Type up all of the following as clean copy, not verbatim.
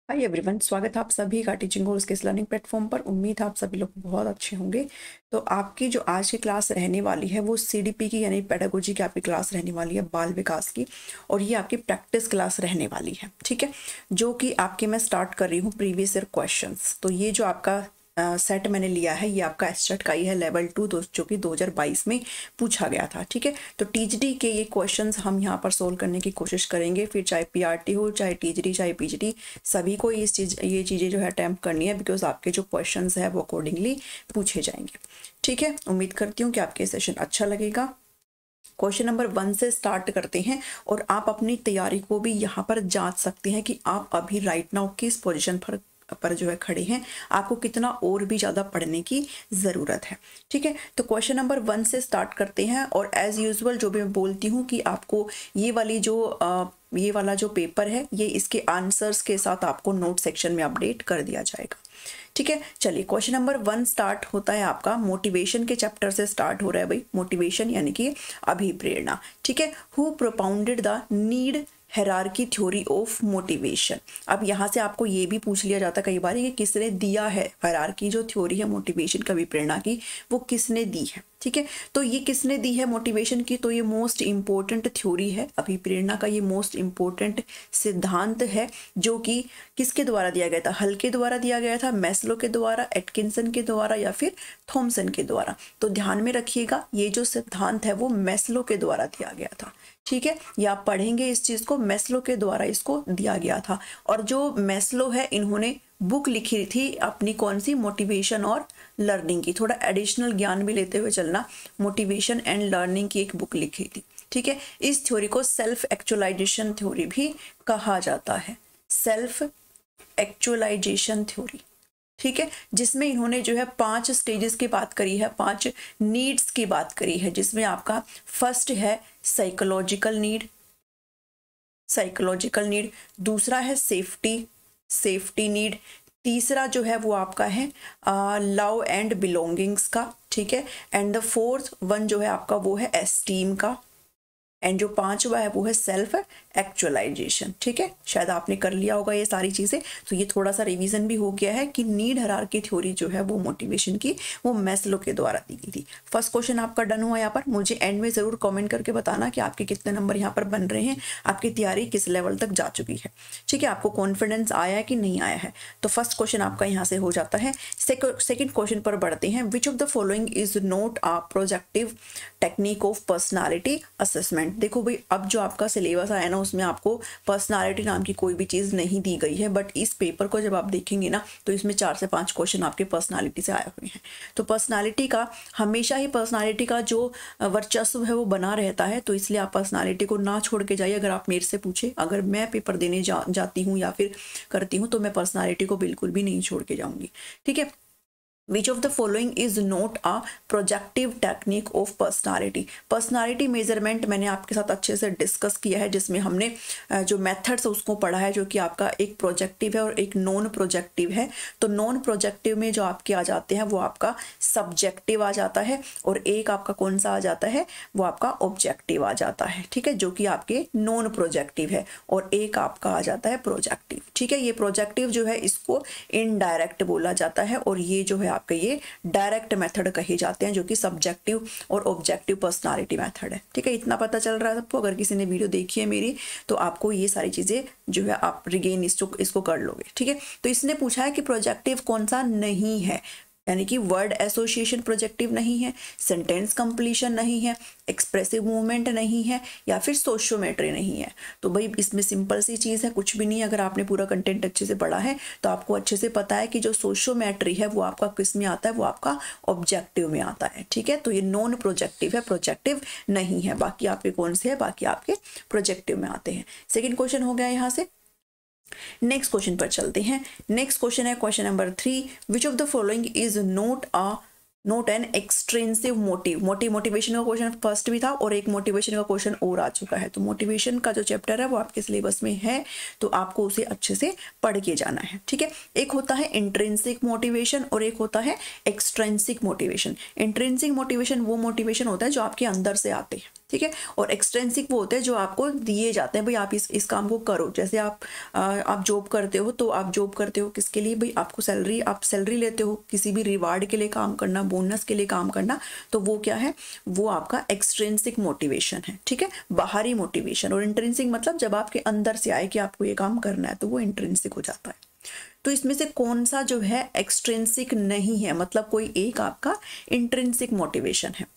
Hi everyone, स्वागत है आप सभी का टीचिंग गोल्स के इस लर्निंग प्लेटफॉर्म पर। उम्मीद है आप सभी लोग बहुत अच्छे होंगे। तो आपकी जो आज की क्लास रहने वाली है वो सीडीपी की यानी पेडागोजी की आपकी क्लास रहने वाली है, बाल विकास की। और ये आपकी प्रैक्टिस क्लास रहने वाली है, ठीक है, जो कि आपके मैं स्टार्ट कर रही हूँ प्रीवियस ईयर क्वेश्चंस। तो ये जो आपका सेट मैंने लिया है ये आपका एस्टेट का ही है, लेवल 2 जो कि 2022 में पूछा गया था, ठीक है। तो टीजीडी के ये क्वेश्चंस हम यहाँ पर सोल्व करने की कोशिश करेंगे, फिर चाहे पीआरटी हो, चाहे टीजीडी, चाहे पीजीडी, सभी को ये चीज़ें जो है अटैम्प्ट करनी है, बिकॉज आपके जो क्वेश्चंस है वो अकॉर्डिंगली पूछे जाएंगे, ठीक है। उम्मीद करती हूँ कि आपके सेशन अच्छा लगेगा। क्वेश्चन नंबर 1 से स्टार्ट करते हैं और आप अपनी तैयारी को भी यहाँ पर जांच सकते हैं कि आप अभी राइट नाउ किस पोजीशन पर जो है खड़े हैं, आपको कितना और भी ज़्यादा पढ़ने की ज़रूरत है, ठीक है। तो क्वेश्चन नंबर 1 से स्टार्ट करते हैं और एज़ यूजुअल जो भी मैं बोलती हूँ कि आपको ये वाला जो पेपर है ये इसके आंसर्स के साथ आपको नोट सेक्शन में अपडेट कर दिया जाएगा, ठीक है। चलिए क्वेश्चन नंबर 1 स्टार्ट होता है आपका मोटिवेशन के चैप्टर से स्टार्ट हो रहा है भाई। मोटिवेशन यानी कि अभिप्रेरणा, ठीक है। Who propounded the need hierarchy theory of motivation. अब यहाँ से आपको ये भी पूछ लिया जाता है कई बार कि किसने दिया है हायरार्की जो थ्योरी है मोटिवेशन का अभिप्रेरणा की, वो किसने दी है, ठीक है। तो ये किसने दी है मोटिवेशन की, तो ये मोस्ट इंपॉर्टेंट थ्योरी है अभिप्रेरणा का, ये मोस्ट इंपॉर्टेंट सिद्धांत है जो कि किसके द्वारा दिया गया था, हल के द्वारा दिया गया था, मैस्लो के द्वारा, एटकिंसन के द्वारा या फिर थॉमसन के द्वारा। तो ध्यान में रखिएगा ये जो सिद्धांत है वो मैस्लो के द्वारा दिया गया था, ठीक है। ये आप पढ़ेंगे इस चीज को, मैस्लो के द्वारा इसको दिया गया था। और जो मैस्लो है इन्होंने बुक लिखी थी अपनी, कौन सी, मोटिवेशन और लर्निंग की। थोड़ा एडिशनल ज्ञान भी लेते हुए चलना, मोटिवेशन एंड लर्निंग की एक बुक लिखी थी, ठीक है। इस थ्योरी को सेल्फ एक्चुअलाइजेशन थ्योरी भी कहा जाता है, सेल्फ एक्चुअलाइजेशन थ्योरी, ठीक है। जिसमें इन्होंने जो है 5 स्टेजेस की बात करी है, 5 नीड्स की बात करी है, जिसमें आपका फर्स्ट है साइकोलॉजिकल नीड, दूसरा है सेफ्टी नीड, तीसरा जो है वो आपका है लव एंड बिलोंगिंग्स का, ठीक है। एंड द फोर्थ वन जो है आपका वो है एस्टीम का, एंड जो 5वां है वो है सेल्फ एक्चुअलाइजेशन, ठीक है। शायद आपने कर लिया होगा ये सारी चीजें, तो ये थोड़ा सा रिवीजन भी हो गया है कि नीड हायरार्की थ्योरी जो है वो मोटिवेशन की वो मैस्लो के द्वारा दी गई थी। फर्स्ट क्वेश्चन आपका डन हुआ यहाँ पर। मुझे एंड में जरूर कमेंट करके बताना कि आपके कितने नंबर यहाँ पर बन रहे हैं, आपकी तैयारी किस लेवल तक जा चुकी है, ठीक है, आपको कॉन्फिडेंस आया है कि नहीं आया है। तो फर्स्ट क्वेश्चन आपका यहाँ से हो जाता है। सेकेंड क्वेश्चन पर बढ़ते हैं। Which of the following is not a projective technique of personality assessment. देखो भाई, अब जो आपका सिलेबस आया ना उसमें आपको पर्सनालिटी नाम की कोई भी चीज नहीं दी गई है, बट इस पेपर को जब आप देखेंगे ना तो इसमें 4 से 5 क्वेश्चन आपके पर्सनालिटी से आए हुए हैं। तो पर्सनालिटी का हमेशा ही पर्सनालिटी का जो वर्चस्व है वो बना रहता है, तो इसलिए आप पर्सनालिटी को ना छोड़ के जाइए। अगर आप मेरे से पूछे, अगर मैं पेपर देने जाती हूँ या फिर करती हूँ तो मैं पर्सनालिटी को बिल्कुल भी नहीं छोड़ के जाऊंगी, ठीक है। Which of the following is not a projective technique of personality? Personality measurement मैंने आपके साथ अच्छे से डिस्कस किया है, जिसमें हमने जो मेथड्स उसको पढ़ा है, जो कि आपका एक प्रोजेक्टिव है और एक नॉन प्रोजेक्टिव है। तो नॉन प्रोजेक्टिव में जो आपके आ जाते हैं वो आपका सब्जेक्टिव आ जाता है, और एक आपका कौन सा आ जाता है, वो आपका ऑब्जेक्टिव आ जाता है, ठीक है, जो कि आपके नॉन प्रोजेक्टिव है, और एक आपका आ जाता है प्रोजेक्टिव, ठीक है। ये प्रोजेक्टिव जो है इसको इनडायरेक्ट बोला जाता है, और ये जो है आपके ये डायरेक्ट मेथड कहे जाते हैं, जो कि सब्जेक्टिव और ऑब्जेक्टिव पर्सनालिटी मेथड है, ठीक है। इतना पता चल रहा है सबको। अगर किसी ने वीडियो देखी है मेरी तो आपको ये सारी चीजें जो है आप रिगेन इसको कर लोगे, ठीक है। तो इसने पूछा है कि प्रोजेक्टिव कौन सा नहीं है, यानी कि वर्ड एसोसिएशन प्रोजेक्टिव नहीं है, सेंटेंस कंप्लीशन नहीं है, एक्सप्रेसिव मूवमेंट नहीं है, या फिर सोशियोमेट्री नहीं है। तो भाई इसमें सिंपल सी चीज़ है, कुछ भी नहीं है। अगर आपने पूरा कंटेंट अच्छे से पढ़ा है तो आपको अच्छे से पता है कि जो सोशियोमेट्री है वो आपका किस में आता है, वो आपका ऑब्जेक्टिव में आता है, ठीक है। तो ये नॉन प्रोजेक्टिव है, प्रोजेक्टिव नहीं है। बाकी आपके कौन से है, बाकी आपके प्रोजेक्टिव में आते हैं। सेकेंड क्वेश्चन हो गया यहाँ से। नेक्स्ट क्वेश्चन पर चलते हैं। नेक्स्ट क्वेश्चन है question number 3। Which of the following is not an extrinsic motivation का क्वेश्चन फर्स्ट भी था, और एक मोटिवेशन का क्वेश्चन और आ चुका है। तो मोटिवेशन का जो चैप्टर है वो आपके सिलेबस में है, तो आपको उसे अच्छे से पढ़ के जाना है, ठीक है। एक होता है इंट्रिंसिक मोटिवेशन और एक होता है एक्सट्रिंसिक मोटिवेशन। इंट्रिंसिक मोटिवेशन वो मोटिवेशन होता है जो आपके अंदर से आते हैं, ठीक है। और एक्सट्रिंसिक वो होते हैं जो आपको दिए जाते हैं, भाई आप इस काम को करो। जैसे आप जॉब करते हो, तो आप जॉब करते हो किसके लिए, भाई आपको सैलरी, आप सैलरी लेते हो, किसी भी रिवार्ड के लिए काम करना, बोनस के लिए काम करना, तो वो क्या है, वो आपका एक्सट्रिंसिक मोटिवेशन है। ठीक है, बाहरी मोटिवेशन। और इंट्रिंसिक मतलब जब आपके अंदर से आए कि आपको ये काम करना है, तो वो इंट्रिंसिक हो जाता है। तो इसमें से कौन सा जो है एक्सट्रिंसिक नहीं है, मतलब कोई एक आपका इंट्रिंसिक मोटिवेशन है।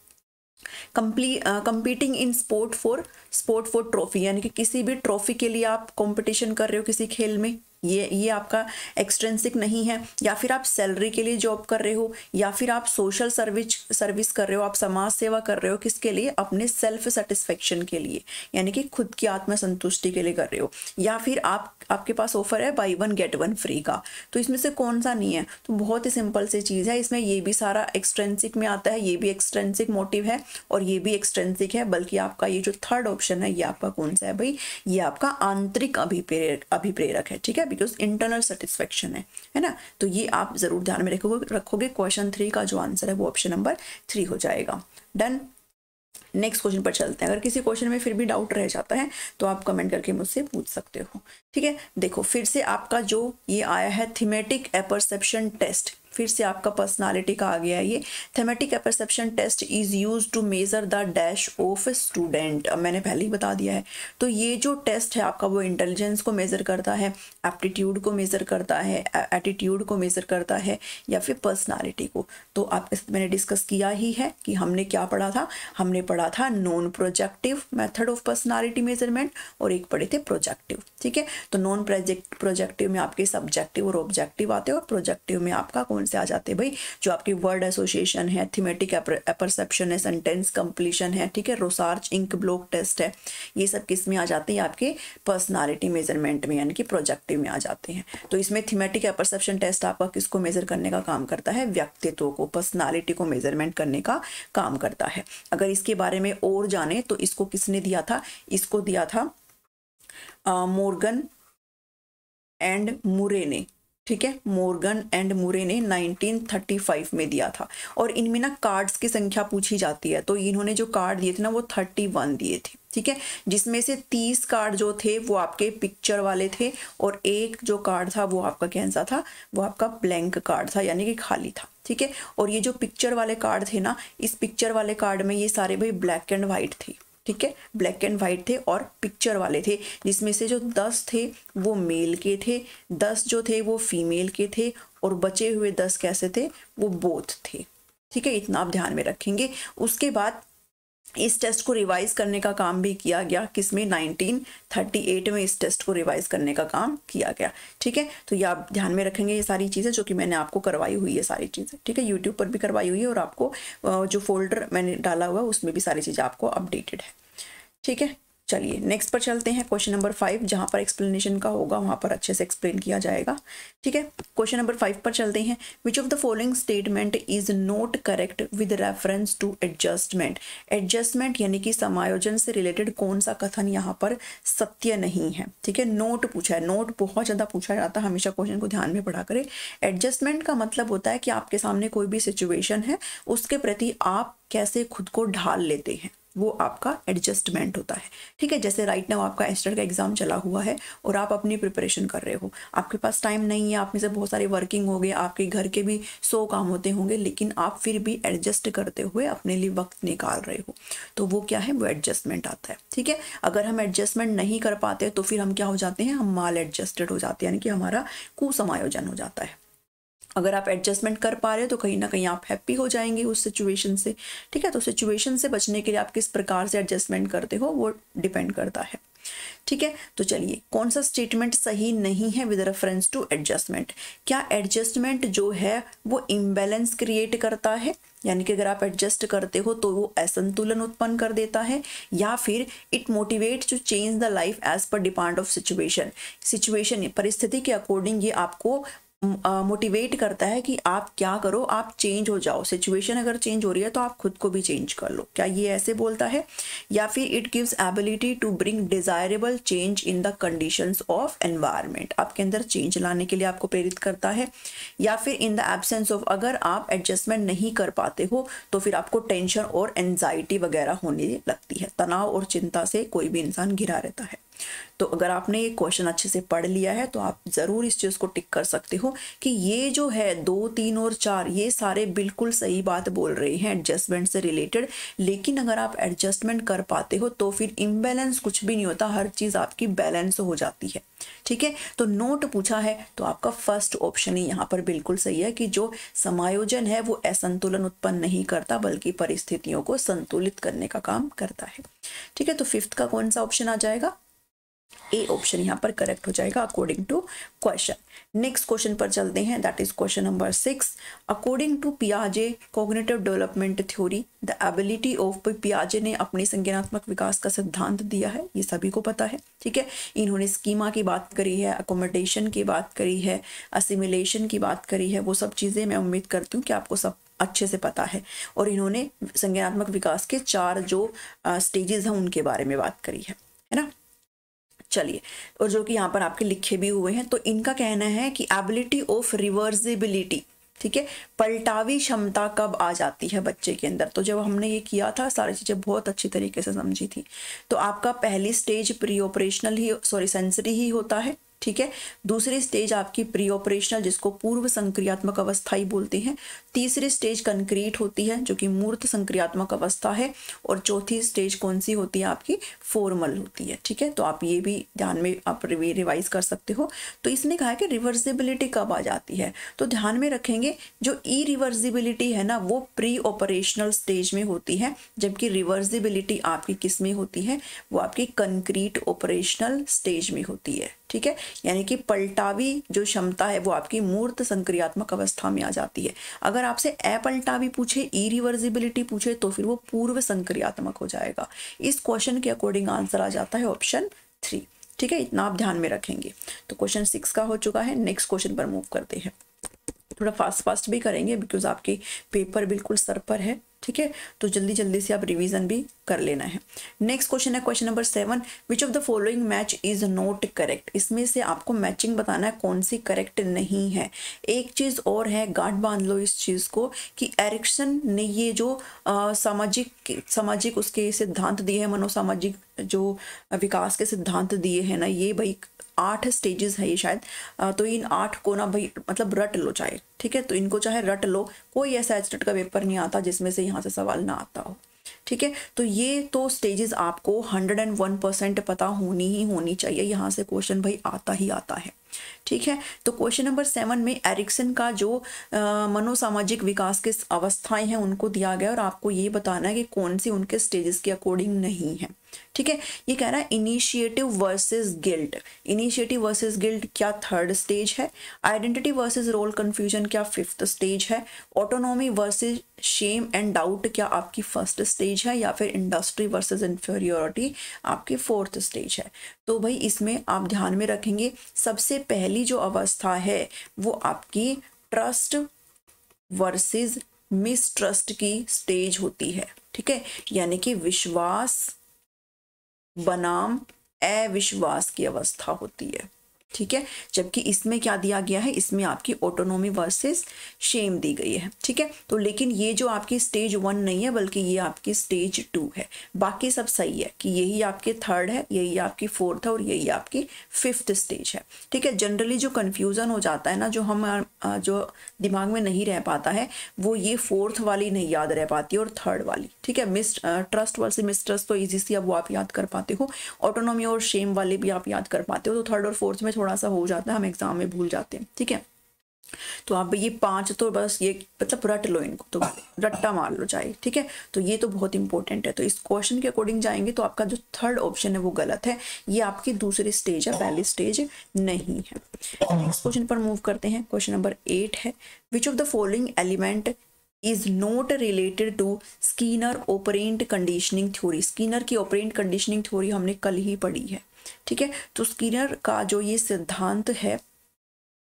Competing in sport for trophy, यानी कि किसी भी ट्रॉफी के लिए आप कंपटीशन कर रहे हो किसी खेल में, ये आपका एक्सट्रिंसिक नहीं है। या फिर आप सैलरी के लिए जॉब कर रहे हो, या फिर आप सोशल सर्विस कर रहे हो, आप समाज सेवा कर रहे हो, किसके लिए, अपने सेल्फ सेटिस्फेक्शन के लिए, यानी कि खुद की आत्मसंतुष्टि के लिए कर रहे हो। या फिर आपके पास ऑफर है बाई 1 गेट 1 फ्री का, तो इसमें से कौन सा नहीं है। तो बहुत ही सिंपल सी चीज़ है, इसमें ये भी सारा एक्सट्रिंसिक में आता है, ये भी एक्सट्रिंसिक मोटिव है और ये भी एक्सट्रिंसिक है। बल्कि आपका ये जो थर्ड ऑप्शन है, ये आपका कौन सा है भाई, ये आपका आंतरिक अभिप्रेरक है। ठीक है, बिकॉज इंटरनल सेटिस्फेक्शन है ना। तो ये आप जरूर ध्यान में रखोगे। क्वेश्चन 3 का जो आंसर है वो ऑप्शन नंबर 3 हो जाएगा। डन। नेक्स्ट क्वेश्चन पर चलते हैं। अगर किसी क्वेश्चन में फिर भी डाउट रह जाता है तो आप कमेंट करके मुझसे पूछ सकते हो। ठीक है, देखो फिर से आपका जो ये आया है थीमेटिक अपरसेप्शन टेस्ट, फिर से आपका पर्सनालिटी का आ गया है ये। Thematic apperception test is use to measure the dash of a student, अब मैंने पहले ही बता दिया है। तो ये जो टेस्ट है आपका, वो इंटेलिजेंस को मेजर करता है, एप्टीट्यूड को मेजर करता है, एटीट्यूड को मेजर करता है, या फिर पर्सनालिटी को। तो आपके साथ मैंने डिस्कस किया ही है कि हमने क्या पढ़ा था, हमने पढ़ा था non projective method of personality measurement और एक पढ़े थे प्रोजेक्टिव। ठीक है, तो नॉन प्रोजेक्टिव में आपके सब्जेक्टिव और ऑब्जेक्टिव आते हैं, और प्रोजेक्टिव में आपका कौन से आ जाते हैं भाई, जो आपकी वर्ड एसोसिएशन है, थीमेटिक अपरसेप्शन है, सेंटेंस कंप्लीशन है, ठीक है, रोसार्च इंक ब्लॉक टेस्ट है, ये सब किस में आ जाते हैं, आपके पर्सनालिटी मेजरमेंट में, यानी कि प्रोजेक्टिव में आ जाते हैं। तो इसमें थीमेटिक अपरसेप्शन टेस्ट आपका किसको मेजर करने का काम करता है, व्यक्तित्व को, पर्सनालिटी को मेजरमेंट करने का काम करता है। अगर इसके बारे में और जाने तो इसको किसने दिया था, इसको दिया था मॉर्गन एंड मुरे ने। ठीक है, मॉर्गन एंड मुरे ने 1935 में दिया था। और इनमें ना कार्ड्स की संख्या पूछी जाती है, तो इन्होंने जो कार्ड दिए थे ना वो 31 दिए थे। ठीक है, जिसमें से 30 कार्ड जो थे वो आपके पिक्चर वाले थे, और एक जो कार्ड था वो आपका कैसा था, वो आपका ब्लैंक कार्ड था, यानी कि खाली था। ठीक है, और ये जो पिक्चर वाले कार्ड थे ना, इस पिक्चर वाले कार्ड में ये सारे भाई ब्लैक एंड वाइट थे। ठीक है, ब्लैक एंड वाइट थे और पिक्चर वाले थे, जिसमें से जो 10 थे वो मेल के थे, 10 जो थे वो फीमेल के थे, और बचे हुए 10 कैसे थे, वो बोथ थे। ठीक है, इतना आप ध्यान में रखेंगे। उसके बाद इस टेस्ट को रिवाइज करने का काम भी किया गया, किसमें, 1938 में इस टेस्ट को रिवाइज करने का काम किया गया। ठीक है, तो ये आप ध्यान में रखेंगे, ये सारी चीज़ें जो कि मैंने आपको करवाई हुई है सारी चीज़ें। ठीक है, यूट्यूब पर भी करवाई हुई है, और आपको जो फोल्डर मैंने डाला हुआ है उसमें भी सारी चीज़ें आपको अपडेटेड है। ठीक है, चलिए नेक्स्ट पर चलते हैं। क्वेश्चन नंबर 5, जहां पर एक्सप्लेनेशन का होगा वहां पर अच्छे से एक्सप्लेन किया जाएगा। ठीक है, क्वेश्चन नंबर 5 पर चलते हैं। Which of the following statement is not correct with reference to adjustment. Adjustment यानी कि समायोजन से रिलेटेड कौन सा कथन यहाँ पर सत्य नहीं है। ठीक है, नोट पूछा है, नोट बहुत ज़्यादा पूछा जाता है, हमेशा क्वेश्चन को ध्यान में पढ़ा करें। एडजस्टमेंट का मतलब होता है कि आपके सामने कोई भी सिचुएशन है, उसके प्रति आप कैसे खुद को ढाल लेते हैं, वो आपका एडजस्टमेंट होता है। ठीक है, जैसे राइट नाउ आपका एस्टेट का एग्जाम चला हुआ है और आप अपनी प्रिपरेशन कर रहे हो, आपके पास टाइम नहीं है, आप में से बहुत सारे वर्किंग हो गए, आपके घर के भी 100 काम होते होंगे, लेकिन आप फिर भी एडजस्ट करते हुए अपने लिए वक्त निकाल रहे हो, तो वो क्या है, वो एडजस्टमेंट आता है। ठीक है, अगर हम एडजस्टमेंट नहीं कर पाते तो फिर हम क्या हो जाते हैं, हम माल एडजस्टेड हो जाते हैं, यानी कि हमारा कुसमायोजन हो जाता है। अगर आप एडजस्टमेंट कर पा रहे हो तो कहीं ना कहीं आप हैप्पी हो जाएंगे उस सिचुएशन से। ठीक है, तो सिचुएशन से बचने के लिए आप किस प्रकार से एडजस्टमेंट करते हो वो डिपेंड करता है। ठीक है, तो चलिए कौन सा स्टेटमेंट सही नहीं है विद रेफरेंस टू एडजस्टमेंट। क्या एडजस्टमेंट जो है वो इम्बैलेंस क्रिएट करता है, यानी कि अगर आप एडजस्ट करते हो तो वो असंतुलन उत्पन्न कर देता है, या फिर it motivates to change the life as per demand of situation. Situation परिस्थिति के अकॉर्डिंग ये आपको मोटिवेट करता है कि आप क्या करो, आप चेंज हो जाओ, सिचुएशन अगर चेंज हो रही है तो आप खुद को भी चेंज कर लो, क्या ये ऐसे बोलता है? या फिर it gives ability to bring desirable change in the conditions of environment, आपके अंदर चेंज लाने के लिए आपको प्रेरित करता है। या फिर इन द एब्सेंस ऑफ, अगर आप एडजस्टमेंट नहीं कर पाते हो तो फिर आपको टेंशन और एंजाइटी वगैरह होने लगती है, तनाव और चिंता से कोई भी इंसान घिरा रहता है। तो अगर आपने ये क्वेश्चन अच्छे से पढ़ लिया है तो आप ज़रूर इस चीज़ को टिक कर सकते हो कि ये जो है 2, 3 और 4 ये सारे बिल्कुल सही बात बोल रहे हैं एडजस्टमेंट से रिलेटेड। लेकिन अगर आप एडजस्टमेंट कर पाते हो तो फिर इम्बैलेंस कुछ भी नहीं होता, हर चीज़ आपकी बैलेंस हो जाती है। ठीक है, तो नोट पूछा है तो आपका फर्स्ट ऑप्शन ही यहाँ पर बिल्कुल सही है कि जो समायोजन है वो असंतुलन उत्पन्न नहीं करता बल्कि परिस्थितियों को संतुलित करने का काम करता है। ठीक है, तो फिफ्थ का कौन सा ऑप्शन आ जाएगा? ए ऑप्शन यहाँ पर करेक्ट हो जाएगा according to question. Next question पर चलते हैं, that is question number 6। According to पियाजे cognitive development theory the ability of, पियाजे ने अपनी संज्ञानात्मक विकास का सिद्धांत दिया है, ये सभी को पता है। ठीक है, इन्होंने स्कीमा की बात करी है, अकोमोडेशन की बात करी है, असिमिलेशन की बात करी है, वो सब चीज़ें मैं उम्मीद करती हूँ कि आपको सब अच्छे से पता है। और इन्होंने संज्ञानात्मक विकास के 4 जो स्टेजेस हैं उनके बारे में बात करी है ना। चलिए, और जो कि यहाँ पर आपके लिखे भी हुए हैं, तो इनका कहना है कि एबिलिटी ऑफ रिवर्सिबिलिटी, ठीक है, पलटावी क्षमता कब आ जाती है बच्चे के अंदर? तो जब हमने ये किया था सारी चीज़ें बहुत अच्छी तरीके से समझी थी, तो आपका पहली स्टेज प्री ऑपरेशनल ही सेंसरी ही होता है। ठीक है, दूसरी स्टेज आपकी प्री ऑपरेशनल जिसको पूर्व संक्रियात्मक अवस्था ही बोलते हैं, तीसरी स्टेज कंक्रीट होती है जो कि मूर्त संक्रियात्मक अवस्था है, और चौथी स्टेज कौन सी होती है आपकी? फॉर्मल होती है। ठीक है, तो आप ये भी ध्यान में आप रिवाइज कर सकते हो। तो इसने कहा है कि रिवर्सिबिलिटी कब आ जाती है, तो ध्यान में रखेंगे जो इरिवर्सिबिलिटी है ना वो प्री ऑपरेशनल स्टेज में होती है, जबकि रिवर्सिबिलिटी आपकी किस में होती है? वो आपकी कंक्रीट ऑपरेशनल स्टेज में होती है। ठीक है, यानी कि पलटावी जो क्षमता है वो आपकी मूर्त संक्रियात्मक अवस्था में आ जाती है। अगर आपसे अपलटावी पूछे, इरिवर्सिबिलिटी पूछे, तो फिर वो पूर्व संक्रियात्मक हो जाएगा। इस क्वेश्चन के अकॉर्डिंग आंसर आ जाता है ऑप्शन 3। ठीक है, इतना आप ध्यान में रखेंगे। तो क्वेश्चन 6 का हो चुका है। नेक्स्ट क्वेश्चन पर मूव करते हैं, थोड़ा फास्ट भी करेंगे बिकॉज आपके पेपर बिल्कुल सर पर है। ठीक है, तो जल्दी जल्दी से आप रिवीजन भी कर लेना है। नेक्स्ट क्वेश्चन है question number 7, which of the following match is not correct? इसमें से आपको मैचिंग बताना है कौन सी करेक्ट नहीं है। एक चीज और है, गांठ बांध लो इस चीज को, कि एरिक्सन ने ये जो सामाजिक उसके सिद्धांत दिए हैं, मनोसामाजिक जो विकास के सिद्धांत दिए हैं ना, ये भाई 8 स्टेजेस है ये शायद, तो इन 8 को ना भाई मतलब रट लो चाहे। ठीक है, तो इनको चाहे रट लो, कोई ऐसा एचटेट का पेपर नहीं आता जिसमें से यहाँ से सवाल ना आता हो। ठीक है, तो ये तो स्टेजेस आपको 101% पता होनी चाहिए, यहाँ से क्वेश्चन भाई आता ही आता है। ठीक है, तो क्वेश्चन नंबर 7 में एरिक्सन का जो मनोसामाजिक विकास के अवस्थाएं हैं उनको दिया गया और आपको ये बताना है कि कौन सी उनके स्टेजेस के अकॉर्डिंग नहीं है। ठीक है, ये कह रहा है initiative versus guilt. Initiative versus guilt क्या 3rd स्टेज है? आइडेंटिटी वर्सेस रोल कंफ्यूजन क्या 5th स्टेज है? Autonomy versus shame and doubt क्या आपकी 1st स्टेज है? या फिर इंडस्ट्री वर्सेस इंफीरियोरिटी आपकी 4th स्टेज है? तो भाई इसमें आप ध्यान में रखेंगे, सबसे पहली जो अवस्था है वो आपकी ट्रस्ट वर्सेस मिसट्रस्ट की स्टेज होती है। ठीक है, यानी कि विश्वास बनाम अविश्वास की अवस्था होती है। ठीक है, जबकि इसमें क्या दिया गया है? इसमें आपकी ऑटोनॉमी वर्सेस शेम दी गई है। ठीक है, तो लेकिन ये जो आपकी स्टेज 1 नहीं है बल्कि ये आपकी स्टेज 2 है। बाकी सब सही है कि यही आपके 3rd है, यही आपकी 4th है और यही आपकी 5th स्टेज है। ठीक है, जनरली जो कन्फ्यूज़न हो जाता है ना, जो दिमाग में नहीं रह पाता है, वो ये 4th वाली नहीं याद रह पाती और 3rd वाली। ठीक है, ट्रस्ट वर्सेस मिसट्रस्ट तो ईजी सी अब वो आप याद कर पाते हो, ऑटोनॉमी और शेम वाले भी आप याद कर पाते हो, तो 3rd और 4th में थोड़ा सा हो जाता है, हम एग्जाम में भूल जाते हैं। ठीक है, तो आप ये 5 तो बस ये मतलब रट लो, इनको तो रट्टा मार लो चाहे। ठीक है, तो ये तो बहुत इंपॉर्टेंट है। तो इस क्वेश्चन के अकॉर्डिंग जाएंगे तो आपका जो 3rd ऑप्शन है वो गलत है, ये आपकी दूसरी स्टेज है, पहली स्टेज नहीं है। नेक्स्ट क्वेश्चन पर मूव करते हैं, क्वेश्चन नंबर 8 है, which of the following element is not related to Skinner operant conditioning theory? Skinner की ऑपरेंट कंडीशनिंग थ्योरी हमने कल ही पढ़ी है। ठीक है, तो स्कीनर का जो ये सिद्धांत है,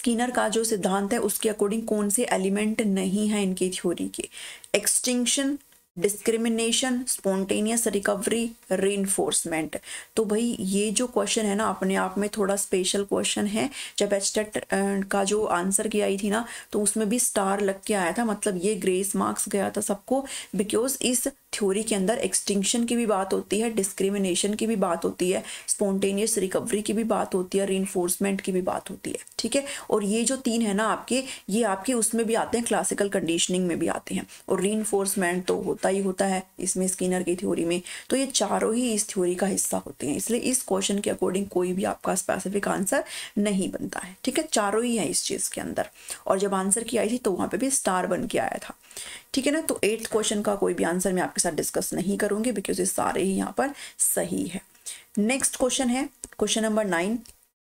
स्किनर का जो सिद्धांत है उसके अकॉर्डिंग कौन से एलिमेंट नहीं है इनकी थ्योरी के? Extinction, discrimination, spontaneous recovery, reinforcement. तो भाई ये जो क्वेश्चन है ना अपने आप में थोड़ा स्पेशल क्वेश्चन है। जब एचटेट का जो आंसर की आई थी ना तो उसमें भी स्टार लग के आया था, मतलब ये ग्रेस मार्क्स गया था सबको, बिकॉज इस थ्योरी के अंदर एक्सटिंक्शन की भी बात होती है, डिस्क्रिमिनेशन की भी बात होती है, स्पॉन्टेनियस रिकवरी की भी बात होती है, रीइंफोर्समेंट की भी बात होती है, ठीक है। और ये जो तीन है ना आपके, ये आपके उसमें भी आते हैं, क्लासिकल कंडीशनिंग में भी आते हैं, और रीइंफोर्समेंट तो होता ही होता है इसमें स्किनर की थ्योरी में। तो ये चारों ही इस थ्योरी का हिस्सा होते हैं, इसलिए इस क्वेश्चन के अकॉर्डिंग कोई भी आपका स्पेसिफिक आंसर नहीं बनता है, ठीक है। चारों ही है इस चीज के अंदर, और जब आंसर की आई थी तो वहां पे भी स्टार बन के आया था, ठीक है ना। तो 8th क्वेश्चन का कोई भी आंसर मैं आपके साथ डिस्कस नहीं करूंगी बिकॉज ये सारे ही यहाँ पर सही है। नेक्स्ट क्वेश्चन है क्वेश्चन नंबर 9।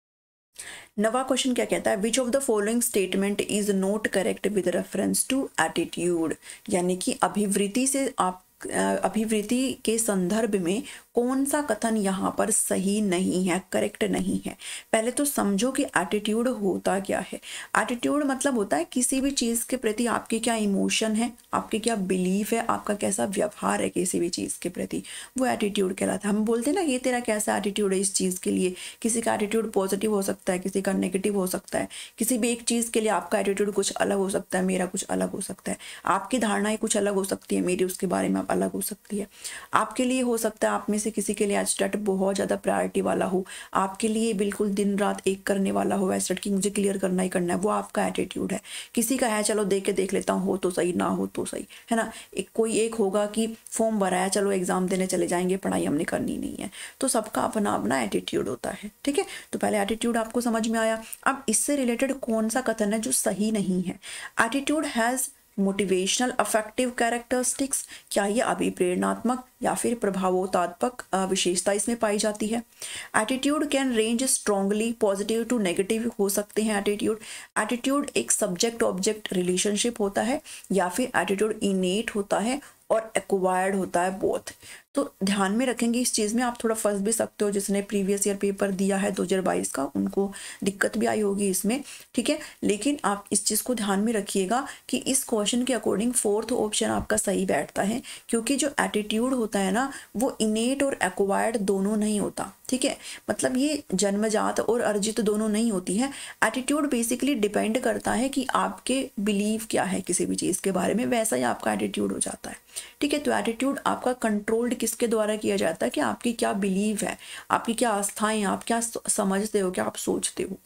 नवा क्वेश्चन क्या कहता है? Which of the following statement is not correct with reference to attitude, यानी कि अभिवृत्ति से आप अभिवृत्ति के संदर्भ में कौन सा कथन यहाँ पर सही नहीं है, करेक्ट नहीं है। पहले तो समझो कि एटीट्यूड होता क्या है। एटीट्यूड मतलब होता है किसी भी चीज़ के प्रति आपके क्या इमोशन है, आपके क्या बिलीफ है, आपका कैसा व्यवहार है किसी भी चीज़ के प्रति, वो एटीट्यूड कहलाता है। हम बोलते हैं ना ये तेरा कैसा एटीट्यूड है इस चीज़ के लिए। किसी का एटीट्यूड पॉजिटिव हो सकता है, किसी का नेगेटिव हो सकता है, किसी भी एक चीज़ के लिए आपका एटीट्यूड कुछ अलग हो सकता है, मेरा कुछ अलग हो सकता है, आपकी धारणाएं कुछ अलग हो सकती है, मेरी उसके बारे में अलग हो सकती है। आपके लिए हो सकता है आप में से किसी के लिए एचटेट बहुत ज़्यादा प्रायोरिटी वाला हो, आपके लिए बिल्कुल दिन रात एक करने वाला हो एचटेट की मुझे क्लियर करना ही करना है, वो आपका एटीट्यूड है। किसी का है चलो देख लेता हूँ, हो तो सही ना हो तो सही, है ना। कोई एक होगा कि फॉर्म भरा है चलो एग्जाम देने चले जाएंगे, पढ़ाई हमने करनी नहीं है। तो सबका अपना अपना एटीट्यूड होता है, ठीक है। तो पहले एटीट्यूड आपको समझ में आया। अब इससे रिलेटेड कौन सा कथन है जो सही नहीं है? Attitude has motivational affective characteristics, क्या ये अभिप्रेरणात्मक या फिर प्रभावोत्पादक विशेषता इसमें पाई जाती है? Attitude can range strongly positive to negative हो सकते हैं। एटीट्यूड एक सब्जेक्ट ऑब्जेक्ट रिलेशनशिप होता है, या फिर एटीट्यूड इनेट होता है और एक्वायर्ड होता है, बोथ। तो ध्यान में रखेंगे इस चीज़ में। आप थोड़ा फंस भी सकते हो, जिसने प्रीवियस ईयर पेपर दिया है 2022 का उनको दिक्कत भी आई होगी इसमें, ठीक है। लेकिन आप इस चीज़ को ध्यान में रखिएगा कि इस क्वेश्चन के अकॉर्डिंग 4th ऑप्शन आपका सही बैठता है, क्योंकि जो एटीट्यूड होता है ना वो इनेट और एक्वायर्ड दोनों नहीं होता, ठीक है। मतलब ये जन्मजात और अर्जित दोनों नहीं होती है। एटीट्यूड बेसिकली डिपेंड करता है कि आपके बिलीव क्या है किसी भी चीज़ के बारे में, वैसा ही आपका एटीट्यूड हो जाता है, ठीक है। तो एटीट्यूड आपका कंट्रोल्ड किसके द्वारा किया जाता है कि आपकी क्या बिलीव है, आपकी क्या आस्थाएं, आप क्या समझते हो, क्या आप सोचते हो।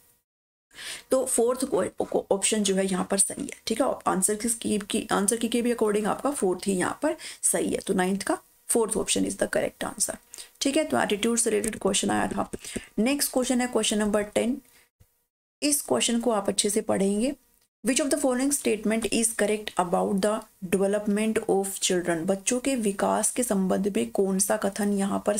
तो 4th ऑप्शन जो है यहाँ पर सही है, ठीक है। आंसर की के भी अकॉर्डिंग आपका 4th ही यहाँ पर सही है। तो 9th का 4th option is the correct answer, ठीक है। तो एटीट्यूड से रिलेटेड क्वेश्चन आया था। नेक्स्ट क्वेश्चन है क्वेश्चन नंबर 10। इस क्वेश्चन को आप अच्छे से पढ़ेंगे। Which of the following statement is correct about the development of children, बच्चों के विकास के संबंध में कौन सा कथन यहाँ पर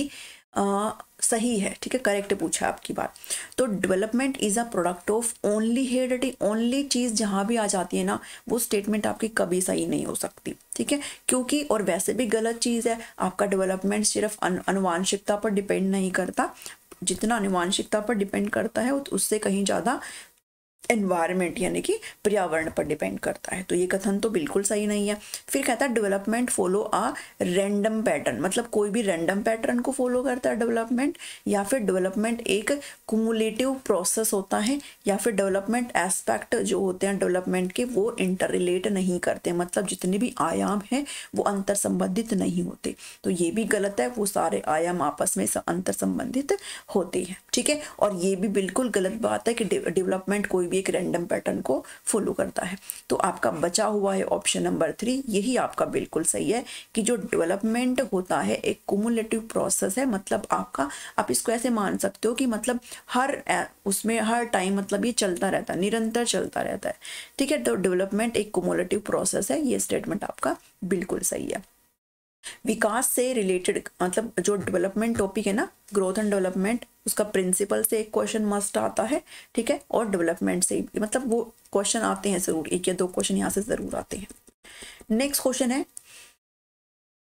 सही है, ठीक है। करेक्ट पूछा आपकी बात। तो development is a product of only heredity, only चीज जहां भी आ जाती है ना वो स्टेटमेंट आपकी कभी सही नहीं हो सकती, ठीक है। क्योंकि और वैसे भी गलत चीज है, आपका डेवलपमेंट सिर्फ अनुवांशिकता पर डिपेंड नहीं करता। जितना अनुवांशिकता पर डिपेंड करता है उससे कहीं ज्यादा एनवायरनमेंट यानी कि पर्यावरण पर डिपेंड करता है। तो ये कथन तो बिल्कुल सही नहीं है। फिर कहता है development follow a random pattern, मतलब कोई भी रैंडम पैटर्न को फॉलो करता है डेवलपमेंट, या फिर डेवलपमेंट एक कुमुलेटिव प्रोसेस होता है, या फिर डेवलपमेंट एस्पेक्ट जो होते हैं डेवलपमेंट के वो इंटर रिलेट नहीं करते, मतलब जितने भी आयाम हैं वो अंतर संबंधित नहीं होते। तो ये भी गलत है, वो सारे आयाम आपस में अंतर संबंधित होते हैं, ठीक है। और ये भी बिल्कुल गलत बात है कि डेवलपमेंट कोई भी एक रैंडम पैटर्न को फॉलो करता है। तो आपका बचा हुआ है ऑप्शन नंबर 3, यही आपका बिल्कुल सही है कि जो डेवलपमेंट होता है एक कुमुलेटिव प्रोसेस है। मतलब आपका आप इसको ऐसे मान सकते हो कि मतलब उसमें हर टाइम मतलब ये चलता रहता है, निरंतर चलता रहता है, ठीक है। तो डेवलपमेंट एक कुमुलेटिव प्रोसेस है, ये स्टेटमेंट आपका बिल्कुल सही है। विकास से रिलेटेड मतलब जो डेवलपमेंट टॉपिक है ना, ग्रोथ एंड डेवलपमेंट, उसका प्रिंसिपल से एक क्वेश्चन मस्ट आता है, ठीक है। और डेवलपमेंट से मतलब वो क्वेश्चन आते हैं जरूर, 1 या 2 क्वेश्चन यहाँ से जरूर आते हैं। नेक्स्ट क्वेश्चन है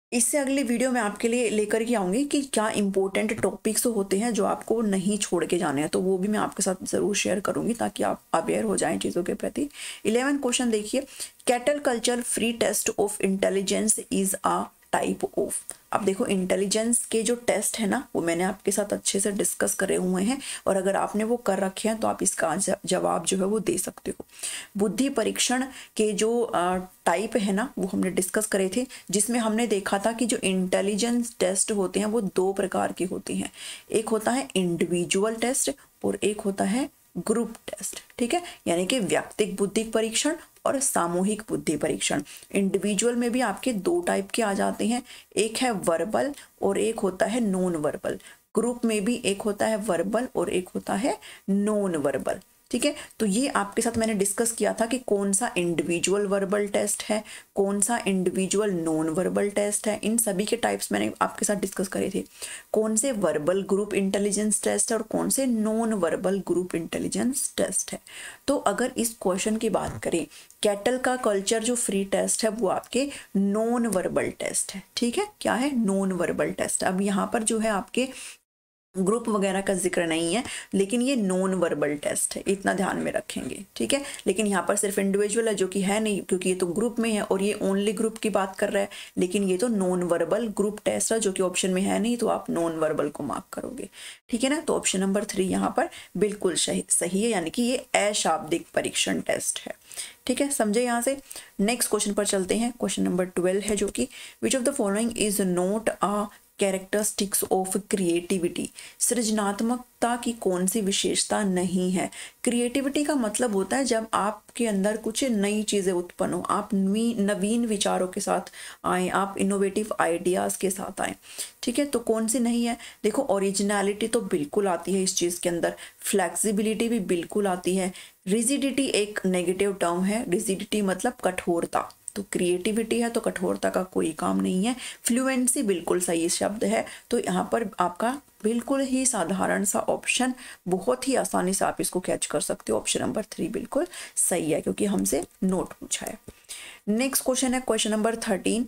इससे अगली वीडियो में आपके लिए लेकर के आऊँगी कि क्या इंपॉर्टेंट टॉपिक्स होते हैं जो आपको नहीं छोड़ के जाने हैं, तो वो भी मैं आपके साथ ज़रूर शेयर करूँगी ताकि आप अवेयर हो जाएं चीज़ों के प्रति। 11 क्वेश्चन देखिए, Cattell culture free test of intelligence is a type of. अब देखो इंटेलिजेंस के जो टेस्ट है ना वो मैंने आपके साथ अच्छे से डिस्कस करे हुए हैं, और अगर आपने वो कर रखे हैं तो आप इसका जवाब जो है वो दे सकते हो। बुद्धि परीक्षण के जो टाइप है ना वो हमने डिस्कस करे थे, जिसमें हमने देखा था कि जो इंटेलिजेंस टेस्ट होते हैं वो 2 प्रकार के होते हैं। एक होता है इंडिविजुअल टेस्ट और एक होता है ग्रुप टेस्ट। ठीक है, यानी कि व्यक्तिगत बुद्धि परीक्षण और सामूहिक बुद्धि परीक्षण। इंडिविजुअल में भी आपके 2 टाइप के आ जाते हैं, एक है वर्बल और एक होता है नॉन वर्बल। ग्रुप में भी एक होता है वर्बल और एक होता है नॉन वर्बल। ठीक है, तो ये आपके साथ मैंने डिस्कस किया था कि कौन सा इंडिविजुअल वर्बल टेस्ट है, कौन सा इंडिविजुअल नॉन वर्बल टेस्ट है। इन सभी के टाइप्स मैंने आपके साथ डिस्कस करे थे। कौन से वर्बल ग्रुप इंटेलिजेंस टेस्ट है और कौन से non verbal group intelligence test है। तो अगर इस क्वेश्चन की बात करें, कैटल का कल्चर जो फ्री टेस्ट है वो आपके नॉन वर्बल टेस्ट है। ठीक है, क्या है? Non verbal test. अब यहाँ पर जो है आपके ग्रुप वगैरह का जिक्र नहीं है, लेकिन ये नॉन वर्बल टेस्ट है, इतना ध्यान में रखेंगे। ठीक है, लेकिन यहाँ पर सिर्फ इंडिविजुअल है जो कि है नहीं, क्योंकि ये तो ग्रुप में है और ये ओनली ग्रुप की बात कर रहा है, लेकिन ये तो नॉन वर्बल ग्रुप टेस्ट है जो कि ऑप्शन में है नहीं, तो आप नॉन वर्बल को मार्क करोगे। ठीक है ना, तो ऑप्शन नंबर 3 यहाँ पर बिल्कुल सही है, यानी कि ये अशाब्दिक परीक्षण टेस्ट है। ठीक है, समझे यहाँ से। नेक्स्ट क्वेश्चन पर चलते हैं। क्वेश्चन नंबर 12 है जो कि which of the following is not a characteristics of creativity. सृजनात्मकता की कौन सी विशेषता नहीं है। क्रिएटिविटी का मतलब होता है जब आपके अंदर कुछ नई चीज़ें उत्पन्न हो, आप नवीन विचारों के साथ आए, आप इनोवेटिव आइडियाज़ के साथ आए। ठीक है, तो कौन सी नहीं है? देखो ओरिजिनलिटी तो बिल्कुल आती है इस चीज़ के अंदर, फ्लैक्सिबिलिटी भी बिल्कुल आती है, रिजिडिटी एक नेगेटिव टर्म है, रिजिडिटी मतलब कठोरता, तो क्रिएटिविटी है तो कठोरता का कोई काम नहीं है। फ्लुएंसी बिल्कुल सही शब्द है, तो यहाँ पर आपका बिल्कुल ही साधारण सा ऑप्शन, बहुत ही आसानी से आप इसको कैच कर सकते हो। ऑप्शन नंबर 3 बिल्कुल सही है, क्योंकि हमसे नोट पूछा है। नेक्स्ट क्वेश्चन है question number 13।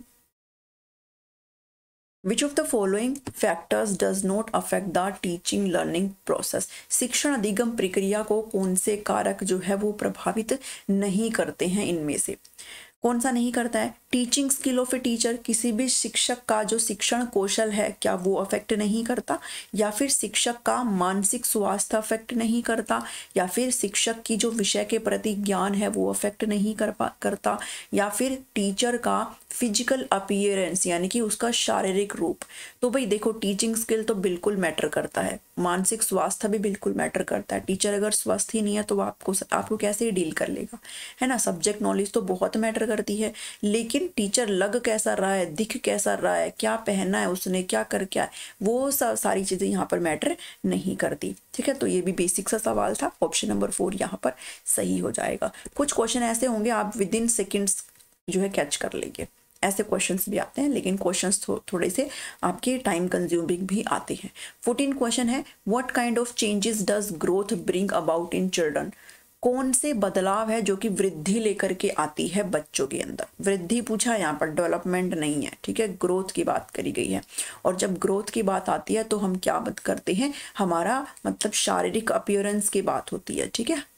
Which of the following factors does not affect the teaching learning process? शिक्षण अधिगम प्रक्रिया को कौन से कारक जो है वो प्रभावित नहीं करते हैं? इनमें से कौन सा नहीं करता है? Teaching skill of a teacher, किसी भी शिक्षक का जो शिक्षण कौशल है क्या वो अफेक्ट नहीं करता, या फिर शिक्षक का मानसिक स्वास्थ्य अफेक्ट नहीं करता, या फिर शिक्षक की जो विषय के प्रति ज्ञान है वो अफेक्ट नहीं करता, या फिर टीचर का फिजिकल अपीयरेंस यानी कि उसका शारीरिक रूप। तो भाई देखो टीचिंग स्किल तो बिल्कुल मैटर करता है, मानसिक स्वास्थ्य भी बिल्कुल मैटर करता है। टीचर अगर स्वस्थ ही नहीं है तो आपको कैसे डील कर लेगा, है ना। सब्जेक्ट नॉलेज तो बहुत मैटर करती है, लेकिन टीचर लग कैसा रहा है, दिख कैसा रहा है, क्या पहना है उसने, क्या कर क्या है, वो सारी चीजें यहाँ पर मैटर नहीं करती। ठीक है, तो ये भी बेसिक सा सवाल था। ऑप्शन नंबर 4 यहाँ पर सही हो जाएगा। कुछ क्वेश्चन ऐसे होंगे आप विद इन सेकेंड्स जो है कैच कर लेंगे, ऐसे क्वेश्चंस भी आते हैं, लेकिन क्वेश्चंस थोड़े से आपके टाइम कंज्यूमिंग भी आते हैं। 14 क्वेश्चन है, what kind of changes does growth bring about in children. कौन से बदलाव है जो कि वृद्धि लेकर के आती है बच्चों के अंदर। वृद्धि पूछा है यहाँ पर, डेवलपमेंट नहीं है। ठीक है, ग्रोथ की बात करी गई है, और जब ग्रोथ की बात आती है तो हम क्या बात करते हैं, हमारा मतलब शारीरिक अपीयरेंस की बात होती है। ठीक है,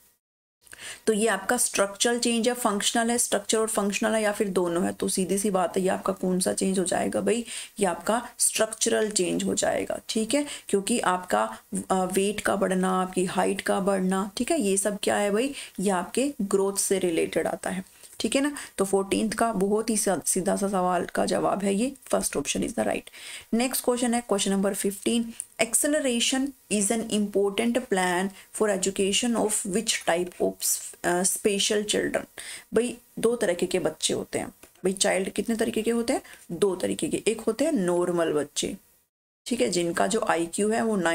तो ये आपका स्ट्रक्चरल चेंज है, फंक्शनल है, स्ट्रक्चर और फंक्शनल है, या फिर दोनों है। तो सीधी सी बात है, ये आपका कौन सा चेंज हो जाएगा भाई, ये आपका स्ट्रक्चरल चेंज हो जाएगा। ठीक है, क्योंकि आपका वेट का बढ़ना, आपकी हाइट का बढ़ना, ठीक है, ये सब क्या है भाई, ये आपके ग्रोथ से रिलेटेड आता है। ठीक है ना, तो 14th का बहुत ही सीधा सा सवाल का जवाब है ये, first option is the right. Next question है question number 15। Acceleration is an important plan for education of which type of special children. भाई 2 तरीके के बच्चे होते हैं भाई, चाइल्ड कितने तरीके के होते हैं, 2 तरीके के। एक होते हैं नॉर्मल बच्चे, ठीक है, जिनका जो IQ है वो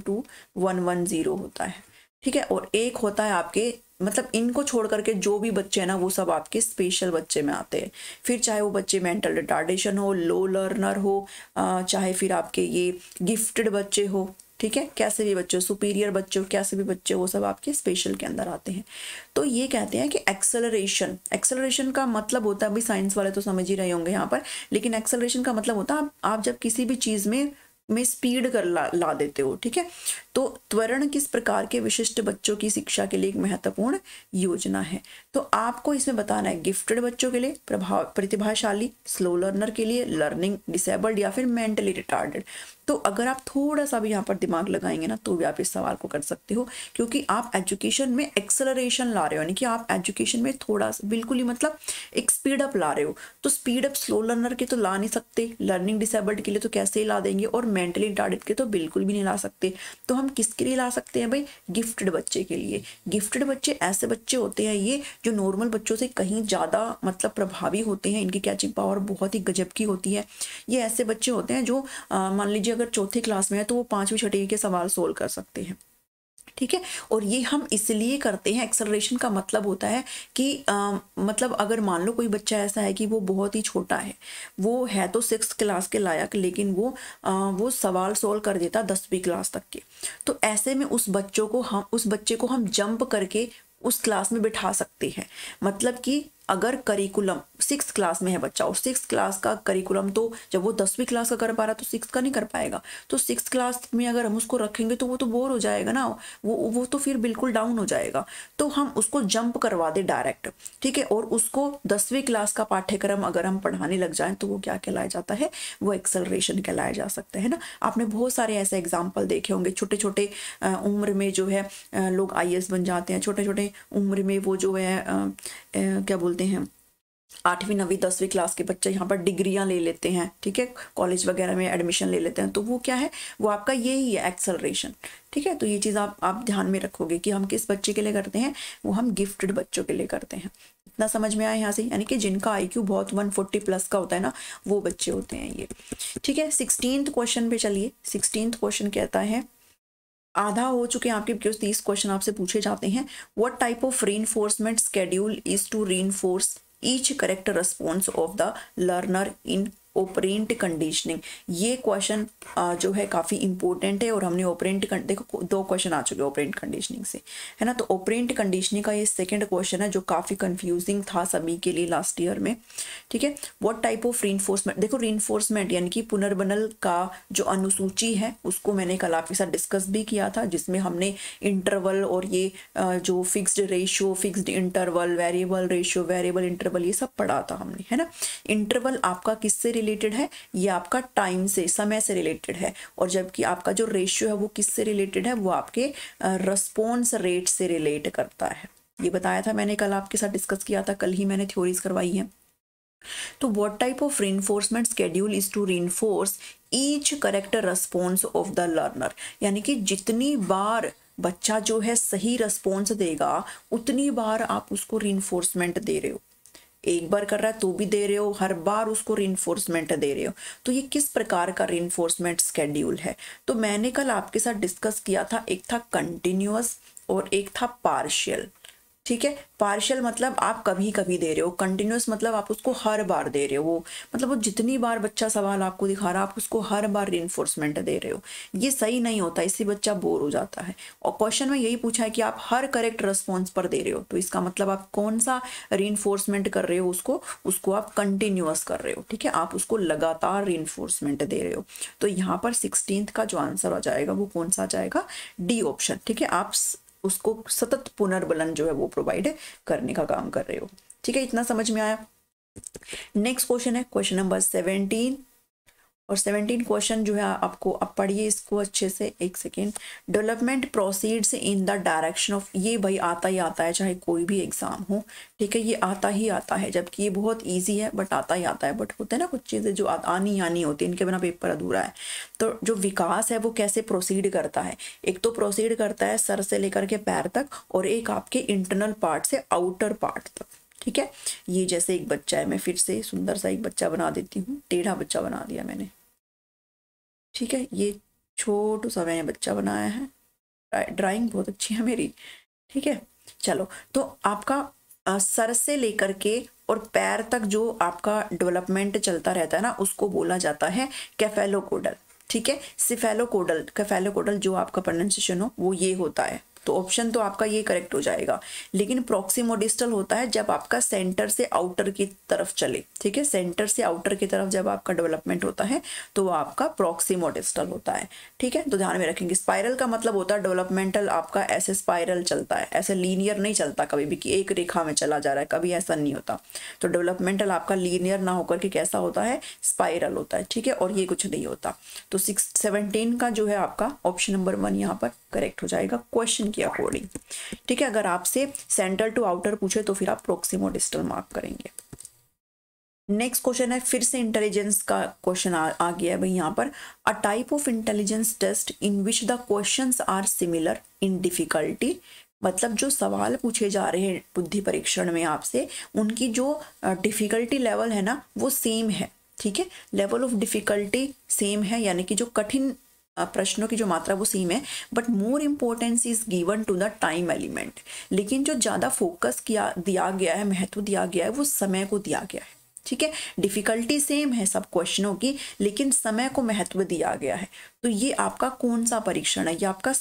922-110 होता है। ठीक है, और एक होता है आपके, मतलब इनको छोड़ करके जो भी बच्चे हैं ना वो सब आपके स्पेशल बच्चे में आते हैं। फिर चाहे वो बच्चे मेंटल रिटार्डेशन हो, लो लर्नर हो, चाहे फिर आपके ये गिफ्टेड बच्चे हो, ठीक है, कैसे भी बच्चे, सुपीरियर बच्चे, कैसे भी बच्चे, वो सब आपके स्पेशल के अंदर आते हैं। तो ये कहते हैं कि एक्सेलरेशन का मतलब होता है, अभी साइंस वाले तो समझ ही रहे होंगे यहाँ पर, लेकिन एक्सेलरेशन का मतलब होता है आप जब किसी भी चीज़ में स्पीड कर ला देते हो, ठीक है। तो त्वरण किस प्रकार के विशिष्ट बच्चों की शिक्षा के लिए एक महत्वपूर्ण योजना है। तो आपको इसमें बताना है गिफ्टेड बच्चों के लिए, प्रतिभाशाली, स्लो लर्नर के लिए, लर्निंग डिसेबल्ड, या फिर मेंटली रिटार्डेड। तो अगर आप थोड़ा सा भी यहाँ पर दिमाग लगाएंगे ना तो भी आप इस सवाल को कर सकते हो, क्योंकि आप एजुकेशन में एक्सेलरेशन ला रहे हो, यानी कि आप एजुकेशन में थोड़ा सा बिल्कुल ही मतलब एक स्पीड अप ला रहे हो। तो स्पीड अप स्लो लर्नर के तो ला नहीं सकते, लर्निंग डिसेबल्ड के लिए तो कैसे ही ला देंगे, और मेंटली रिटार्डेड के तो बिल्कुल भी नहीं ला सकते। तो हम किसके लिए ला सकते हैं भाई, गिफ्टेड बच्चे के लिए। गिफ्टेड बच्चे ऐसे बच्चे होते हैं ये जो नॉर्मल बच्चों से कहीं ज़्यादा मतलब प्रभावी होते हैं, इनकी कैचिंग पावर बहुत ही गजब की होती है। ये ऐसे बच्चे होते हैं जो मान लीजिए अगर चौथी क्लास में है तो वो 5वीं छठी के सवाल सोल्व कर सकते हैं, ठीक है। और ये हम इसलिए करते हैं, एक्सेलरेशन का मतलब होता है कि मतलब अगर मान लो कोई बच्चा ऐसा है कि वो बहुत ही छोटा है, वो है तो 6th क्लास के लायक, लेकिन वो सवाल सोल्व कर देता 10वीं क्लास तक के। तो ऐसे में उस बच्चे को हम जंप करके उस क्लास में बिठा सकते हैं। मतलब कि अगर करिकुलम 6th क्लास में है बच्चा और 6th क्लास का करिकुलम, तो जब वो 10वीं क्लास का कर पा रहा तो 6th का नहीं कर पाएगा। तो 6th क्लास में अगर हम उसको रखेंगे तो वो तो बोर हो जाएगा ना, वो तो फिर बिल्कुल डाउन हो जाएगा। तो हम उसको जंप करवा दे डायरेक्ट, ठीक है। और उसको 10वीं क्लास का पाठ्यक्रम अगर हम पढ़ाने लग जाएं तो वो क्या कहलाया जाता है, वो एक्सेलरेशन कहलाया जा सकता है ना। आपने बहुत सारे ऐसे एग्जाम्पल देखे होंगे, छोटे छोटे उम्र में जो है लोग IAS बन जाते हैं, छोटे छोटे उम्र में वो जो है क्या बोलते हैं 8वीं 9वीं 10वीं क्लास के बच्चे यहाँ पर डिग्रियां ले लेते हैं, ठीक है, कॉलेज वगैरह में एडमिशन ले लेते हैं। तो वो क्या है, वो आपका यही है एक्सेलरेशन, ठीक है। तो ये चीज़ आप ध्यान में रखोगे कि हम किस बच्चे के लिए करते हैं, वो हम गिफ्टेड बच्चों के लिए करते हैं। इतना समझ में आया यहाँ से, यानी कि जिनका IQ बहुत 140 प्लस का होता है ना, वो बच्चे होते हैं ये, ठीक है। 16th क्वेश्चन पे चलिए। 16th क्वेश्चन कहता है, आधा हो चुके हैं आपके, बिकॉज 30 क्वेश्चन आपसे पूछे जाते हैं। What type of reinforcement schedule is to reinforce each correct response of the learner in operant conditioning. ये क्वेश्चन जो है काफ़ी इंपॉर्टेंट है, और हमने ऑपरेंट देखो 2 क्वेश्चन आ चुके हैं ऑपरेंट कंडीशनिंग से, है ना। तो ऑपरेंट कंडीशनिंग का ये सेकंड क्वेश्चन है जो काफ़ी कंफ्यूजिंग था सभी के लिए लास्ट ईयर में, ठीक है। व्हाट टाइप ऑफ रीइंफोर्समेंट, देखो रीइंफोर्समेंट यानी कि पुनर्बनल का जो अनुसूची है उसको मैंने कल आपके साथ डिस्कस भी किया था, जिसमें हमने इंटरवल और ये जो fixed ratio, fixed interval, variable ratio, variable interval, ये सब पढ़ा था हमने, है ना। इंटरवल आपका किससे रिलेटेड है, ये आपका टाइम से, समय से रिलेटेड है, और जबकि आपका जो रेशियो है वो किससे रिलेटेड है, वो आपके रिस्पॉन्स रेट से रिलेट करता है। ये बताया था मैंने कल आपके साथ डिस्कस किया था, कल ही मैंने थ्योरीज करवाई है। तो what type of reinforcement schedule is to reinforce each correct response of the learner, यानी कि जितनी बार बच्चा जो है सही रिस्पॉन्स देगा उतनी बार आप उसको रीइंफोर्समेंट दे रहे हो। एक बार कर रहा है तो भी दे रहे हो, हर बार उसको रीइंफोर्समेंट दे रहे हो। तो ये किस प्रकार का रीइंफोर्समेंट स्केड्यूल है, तो मैंने कल आपके साथ डिस्कस किया था, एक था कंटिन्यूअस और एक था पार्शियल, ठीक है। पार्शियल मतलब आप कभी कभी दे रहे हो, कंटिन्यूअस मतलब आप उसको हर बार दे रहे हो, वो मतलब वो जितनी बार बच्चा सवाल आपको दिखा रहा है आप उसको हर बार रीइंफोर्समेंट दे रहे हो। ये सही नहीं होता, इससे बच्चा बोर हो जाता है। और क्वेश्चन में यही पूछा है कि आप हर करेक्ट रिस्पॉन्स पर दे रहे हो, तो इसका मतलब आप कौन सा रीइंफोर्समेंट कर रहे हो, उसको आप कंटिन्यूअस कर रहे हो, ठीक है, आप उसको लगातार रीइंफोर्समेंट दे रहे हो। तो यहाँ पर 16th का जो आंसर आ जाएगा वो कौन सा आ जाएगा, डी ऑप्शन, ठीक है। आप उसको सतत पुनर्बलन जो है वो प्रोवाइड करने का काम कर रहे हो, ठीक है। इतना समझ में आया। नेक्स्ट क्वेश्चन है क्वेश्चन नंबर 17, और 17 क्वेश्चन जो है आपको, अब पढ़िए इसको अच्छे से, एक second. Development proceeds in the direction of, ये भाई आता ही आता है चाहे कोई भी एग्जाम हो, ठीक है, ये आता ही आता है, जबकि ये बहुत इजी है बट आता ही आता है। बट होते हैं ना कुछ चीज़ें जो आनी आनी होती है, इनके बिना पेपर अधूरा है। तो जो विकास है वो कैसे प्रोसीड करता है, एक तो प्रोसीड करता है सर से लेकर के पैर तक, और एक आपके इंटरनल पार्ट से आउटर पार्ट तक, ठीक है। ये जैसे एक बच्चा है, मैं फिर से सुंदर सा एक बच्चा बना देती हूँ, टेढ़ा बच्चा बना दिया मैंने, ठीक है। ये छोटू सा मैंने बच्चा बनाया है, ड्राइंग बहुत अच्छी है मेरी, ठीक है। चलो, तो आपका सर से लेकर के और पैर तक जो आपका डेवलपमेंट चलता रहता है ना, उसको बोला जाता है केफेलोकोडल, ठीक है। कैफेलोकोडल जो आपका प्रोनाउंसिएशन हो वो ये होता है, तो ऑप्शन तो आपका ये करेक्ट हो जाएगा। लेकिन प्रॉक्सिमोडिस्टल होता है जब आपका सेंटर से आउटर की तरफ चले, ठीक है, सेंटर से आउटर की तरफ जब आपका डेवलपमेंट होता है तो वो आपका प्रॉक्सिमोडिस्टल होता है, ठीक है। तो ध्यान में रखेंगे, स्पाइरल का मतलब होता है डेवलपमेंटल आपका ऐसे स्पाइरल चलता है, ऐसे लीनियर नहीं चलता कभी भी कि एक रेखा में चला जा रहा है, कभी ऐसा नहीं होता। तो डेवलपमेंटल आपका लीनियर ना होकर के कैसा होता है, स्पाइरल होता है, ठीक है, और ये कुछ नहीं होता। तो 17 का जो है आपका ऑप्शन नंबर 1 यहाँ पर करेक्ट हो जाएगा क्वेश्चन के अकॉर्डिंग, ठीक है। अगर आपसे सेंट्रल टू आउटर पूछे तो फिर आप प्रोक्सिमोडिस्टल मार्क करेंगे। नेक्स्ट क्वेश्चन है, फिर से इंटेलिजेंस का क्वेश्चन आ गया है भाई यहाँ पर। A type of intelligence test in which the questions are similar in difficulty, मतलब जो सवाल पूछे जा रहे हैं बुद्धि परीक्षण में आपसे, उनकी जो डिफिकल्टी लेवल है ना वो सेम है, ठीक है, लेवल ऑफ डिफिकल्टी सेम है, यानी कि जो कठिन प्रश्नों की जो मात्रा वो सेम है, but more importance is given to the time element. लेकिन जो ज़्यादा फोकस दिया गया है, महत्व दिया गया है, वो समय को दिया गया है, ठीक है। डिफिकल्टी सेम है सब क्वेश्चनों की, लेकिन समय को महत्व दिया गया है। तो ये आपका कौन सा परीक्षण है, ये आपका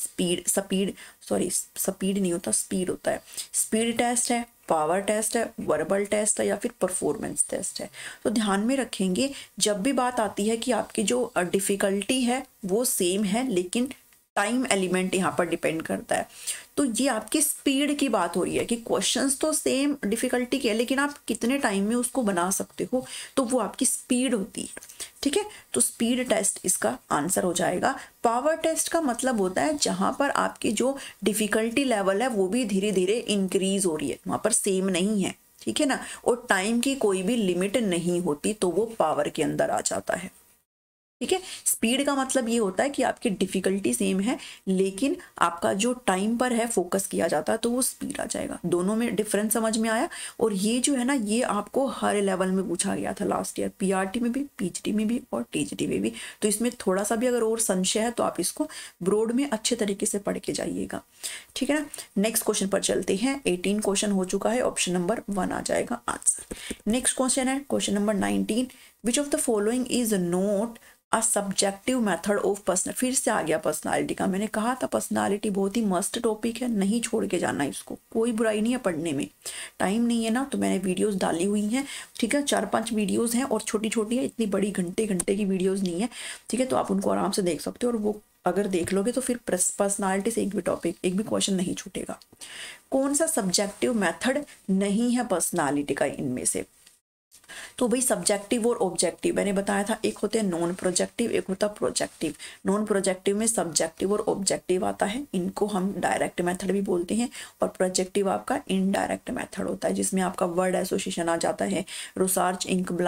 स्पीड नहीं होता, स्पीड होता है। स्पीड टेस्ट है, पावर टेस्ट है, वर्बल टेस्ट है, या फिर परफॉर्मेंस टेस्ट है। तो ध्यान में रखेंगे जब भी बात आती है कि आपकी जो डिफिकल्टी है वो सेम है, लेकिन टाइम एलिमेंट यहाँ पर डिपेंड करता है। तो ये आपकी स्पीड की बात हो रही है कि क्वेश्चंस तो सेम डिफिकल्टी के, लेकिन आप कितने टाइम में उसको बना सकते हो, तो वो आपकी स्पीड होती है, ठीक है। तो स्पीड टेस्ट इसका आंसर हो जाएगा। पावर टेस्ट का मतलब होता है जहां पर आपकी जो डिफिकल्टी लेवल है वो भी धीरे धीरे इंक्रीज हो रही है, वहां पर सेम नहीं है, ठीक है ना, और टाइम की कोई भी लिमिट नहीं होती, तो वो पावर के अंदर आ जाता है, ठीक है। स्पीड का मतलब ये होता है कि आपकी डिफिकल्टी सेम है, लेकिन आपका जो टाइम पर है फोकस किया जाता है, तो वो स्पीड आ जाएगा। दोनों में डिफरेंस समझ में आया। और ये जो है ना, ये आपको हर लेवल में पूछा गया था लास्ट ईयर, पीआरटी में भी, पीएचडी में भी और टीजीटी में भी। तो इसमें थोड़ा सा भी अगर और संशय है तो आप इसको ब्रॉड में अच्छे तरीके से पढ़ के जाइएगा, ठीक है ना। नेक्स्ट क्वेश्चन पर चलते हैं। 18 क्वेश्चन हो चुका है, ऑप्शन नंबर 1 आ जाएगा आंसर। नेक्स्ट क्वेश्चन है question number 19, which of the following is not a subjective method of personal. फिर से आ गया पर्सनालिटी का। मैंने कहा था पर्सनालिटी बहुत ही मस्त टॉपिक है, नहीं छोड़ के जाना इसको, कोई बुराई नहीं है पढ़ने में। टाइम नहीं है ना, तो मैंने वीडियोस डाली हुई हैं, ठीक है, 4-5 वीडियोस हैं और छोटी छोटी है, इतनी बड़ी घंटे घंटे की वीडियोस नहीं है, ठीक है। तो आप उनको आराम से देख सकते हो, और वो अगर देख लोगे तो फिर पर्सनालिटी से एक भी टॉपिक, एक भी क्वेश्चन नहीं छूटेगा। कौन सा सब्जेक्टिव मेथड नहीं है पर्सनालिटी का इनमें से? तो भाई सब्जेक्टिव और ऑब्जेक्टिव मैंने बताया था, एक होते हैं नॉन प्रोजेक्टिव, एक होता है प्रोजेक्टिव। नॉन प्रोजेक्टिव में सब्जेक्टिव और ऑब्जेक्टिव आता है, इनको हम डायरेक्ट मेथड भी बोलते हैं, और प्रोजेक्टिव आपका इनडायरेक्ट मेथड होता है, जिसमें आपका वर्ड एसोसिएशन आ जाता है, रिसर्च,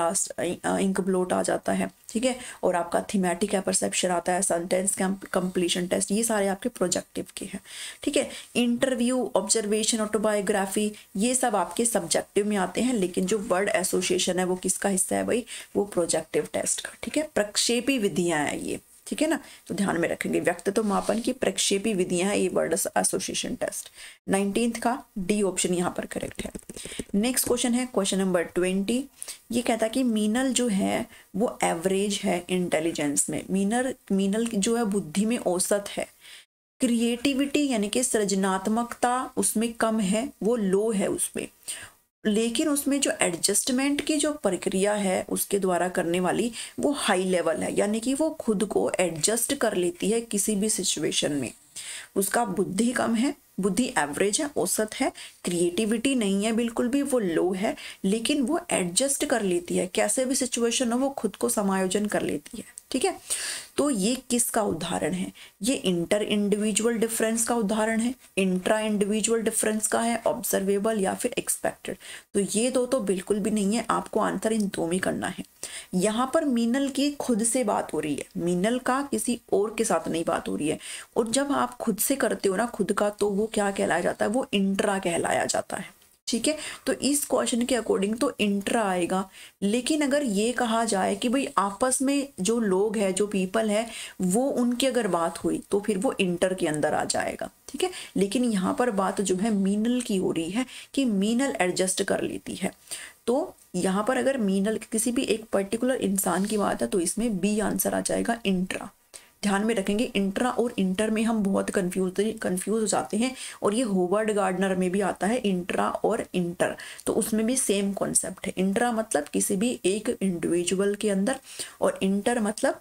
इंक ब्लोट आ जाता है, ठीक है, और आपका थीमेटिक परसेप्शन आता है, सेंटेंस कंप्लीशन टेस्ट, ये सारे आपके प्रोजेक्टिव के हैं, ठीक है। इंटरव्यू, ऑब्जर्वेशन, ऑटोबायोग्राफी, ये सब आपके सब्जेक्टिव में आते हैं, लेकिन जो वर्ड एसोसिएशन है वो किसका हिस्सा है भाई? वो प्रोजेक्टिव टेस्ट का, ठीक है। प्रक्षेपी विधियां हैं ये, ठीक है ना, तो ध्यान में रखेंगे। व्यक्तित्व मापन की प्रक्षेपी विधियां है ये वर्ड एसोसिएशन टेस्ट। 19 का डी ऑप्शन यहाँ पर करेक्ट है। नेक्स्ट क्वेश्चन है क्वेश्चन नंबर 20। ये कहता है कि मीनल जो है वो एवरेज है इंटेलिजेंस में। मीनल जो है बुद्धि में औसत है। क्रिएटिविटी यानी कि सृजनात्मकता उसमें कम है, वो लो है उसमें, लेकिन उसमें जो एडजस्टमेंट की जो प्रक्रिया है उसके द्वारा करने वाली वो हाई लेवल है, यानी कि वो खुद को एडजस्ट कर लेती है किसी भी सिचुएशन में। उसका बुद्धि कम है, बुद्धि एवरेज है, औसत है। क्रिएटिविटी नहीं है बिल्कुल भी, वो लो है, लेकिन वो एडजस्ट कर लेती है, कैसे भी सिचुएशन हो वो खुद को समायोजन कर लेती है, ठीक है। तो ये किसका उदाहरण है? ये इंटर इंडिविजुअल डिफरेंस का उदाहरण है, इंट्रा इंडिविजुअल डिफरेंस का है, ऑब्जर्वेबल या फिर एक्सपेक्टेड। तो ये दो तो बिल्कुल भी नहीं है, आपको आंसर इन दो में करना है। यहाँ पर मीनल की खुद से बात हो रही है, मीनल का किसी और के साथ नहीं बात हो रही है। और जब आप खुद से करते हो ना खुद का, तो वो क्या कहलाया जाता है? वो इंट्रा कहलाया जाता है, ठीक है। तो इस क्वेश्चन के अकॉर्डिंग तो इंट्रा आएगा। लेकिन अगर ये कहा जाए कि भाई आपस में जो लोग हैं, जो पीपल है, वो उनकी अगर बात हुई तो फिर वो इंटर के अंदर आ जाएगा, ठीक है। लेकिन यहाँ पर बात जो है मीनल की हो रही है कि मीनल एडजस्ट कर लेती है। तो यहाँ पर अगर मीनल किसी भी एक पर्टिकुलर इंसान की बात है तो इसमें बी आंसर आ जाएगा, इंट्रा, ध्यान में रखेंगे, इंट्रा और इंटर में हम बहुत कंफ्यूज हो जाते हैं, और ये होवर्ड गार्डनर में भी आता है इंट्रा और इंटर, तो उसमें भी सेम कॉन्सेप्ट है। इंट्रा मतलब किसी भी एक इंडिविजुअल के अंदर, और इंटर मतलब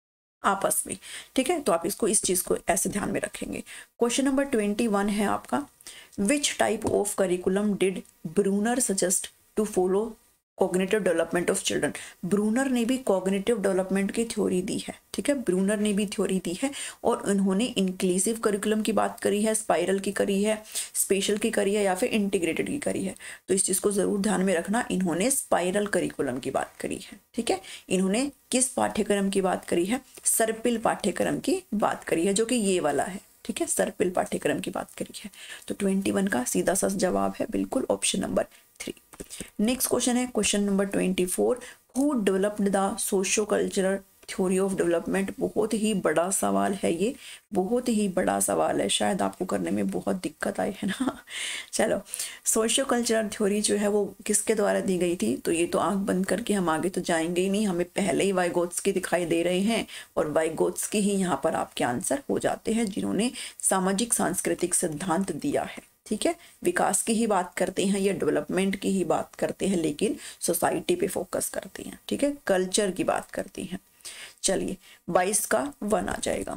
आपस में, ठीक है। तो आप इसको इस चीज को ऐसे ध्यान में रखेंगे। क्वेश्चन नंबर 21 है आपका, which type of curriculum did Bruner suggest to follow cognitive development of children. Bruner ने भी कॉग्निटिव डेवलपमेंट की थ्योरी दी है, ठीक है, ब्रूनर ने भी थ्योरी दी है, और उन्होंने इंक्लूसिव करिकुलम की बात करी है, स्पाइरल की करी है, स्पेशल की करी है, या फिर इंटीग्रेटेड की करी है। तो इस चीज को जरूर ध्यान में रखना, इन्होंने स्पाइरल करिकुलम की बात करी है, ठीक है। इन्होंने किस पाठ्यक्रम की बात करी है, सर्पिल पाठ्यक्रम की बात करी है, जो कि ये वाला है, ठीक है, सर्पिल पाठ्यक्रम की बात करी है। तो 21 का सीधा सा जवाब है बिल्कुल ऑप्शन नंबर 3। नेक्स्ट क्वेश्चन है question number 24, who developed the socio cultural theory of development. बहुत ही बड़ा सवाल है ये, बहुत ही बड़ा सवाल है, शायद आपको करने में बहुत दिक्कत आई है ना। चलो, सोशियो कल्चरल थ्योरी जो है वो किसके द्वारा दी गई थी, तो ये तो आंख बंद करके हम आगे तो जाएंगे ही नहीं, हमें पहले ही वाइगोत्स्की दिखाई दे रहे हैं, और वाइगोत्स्की ही यहाँ पर आपके आंसर हो जाते हैं, जिन्होंने सामाजिक सांस्कृतिक सिद्धांत दिया है, ठीक है। विकास की ही बात करते हैं, या डेवलपमेंट की ही बात करते हैं, लेकिन सोसाइटी पे फोकस करते हैं, ठीक है, कल्चर की बात करती हैं। चलिए 22 का 1 आ जाएगा।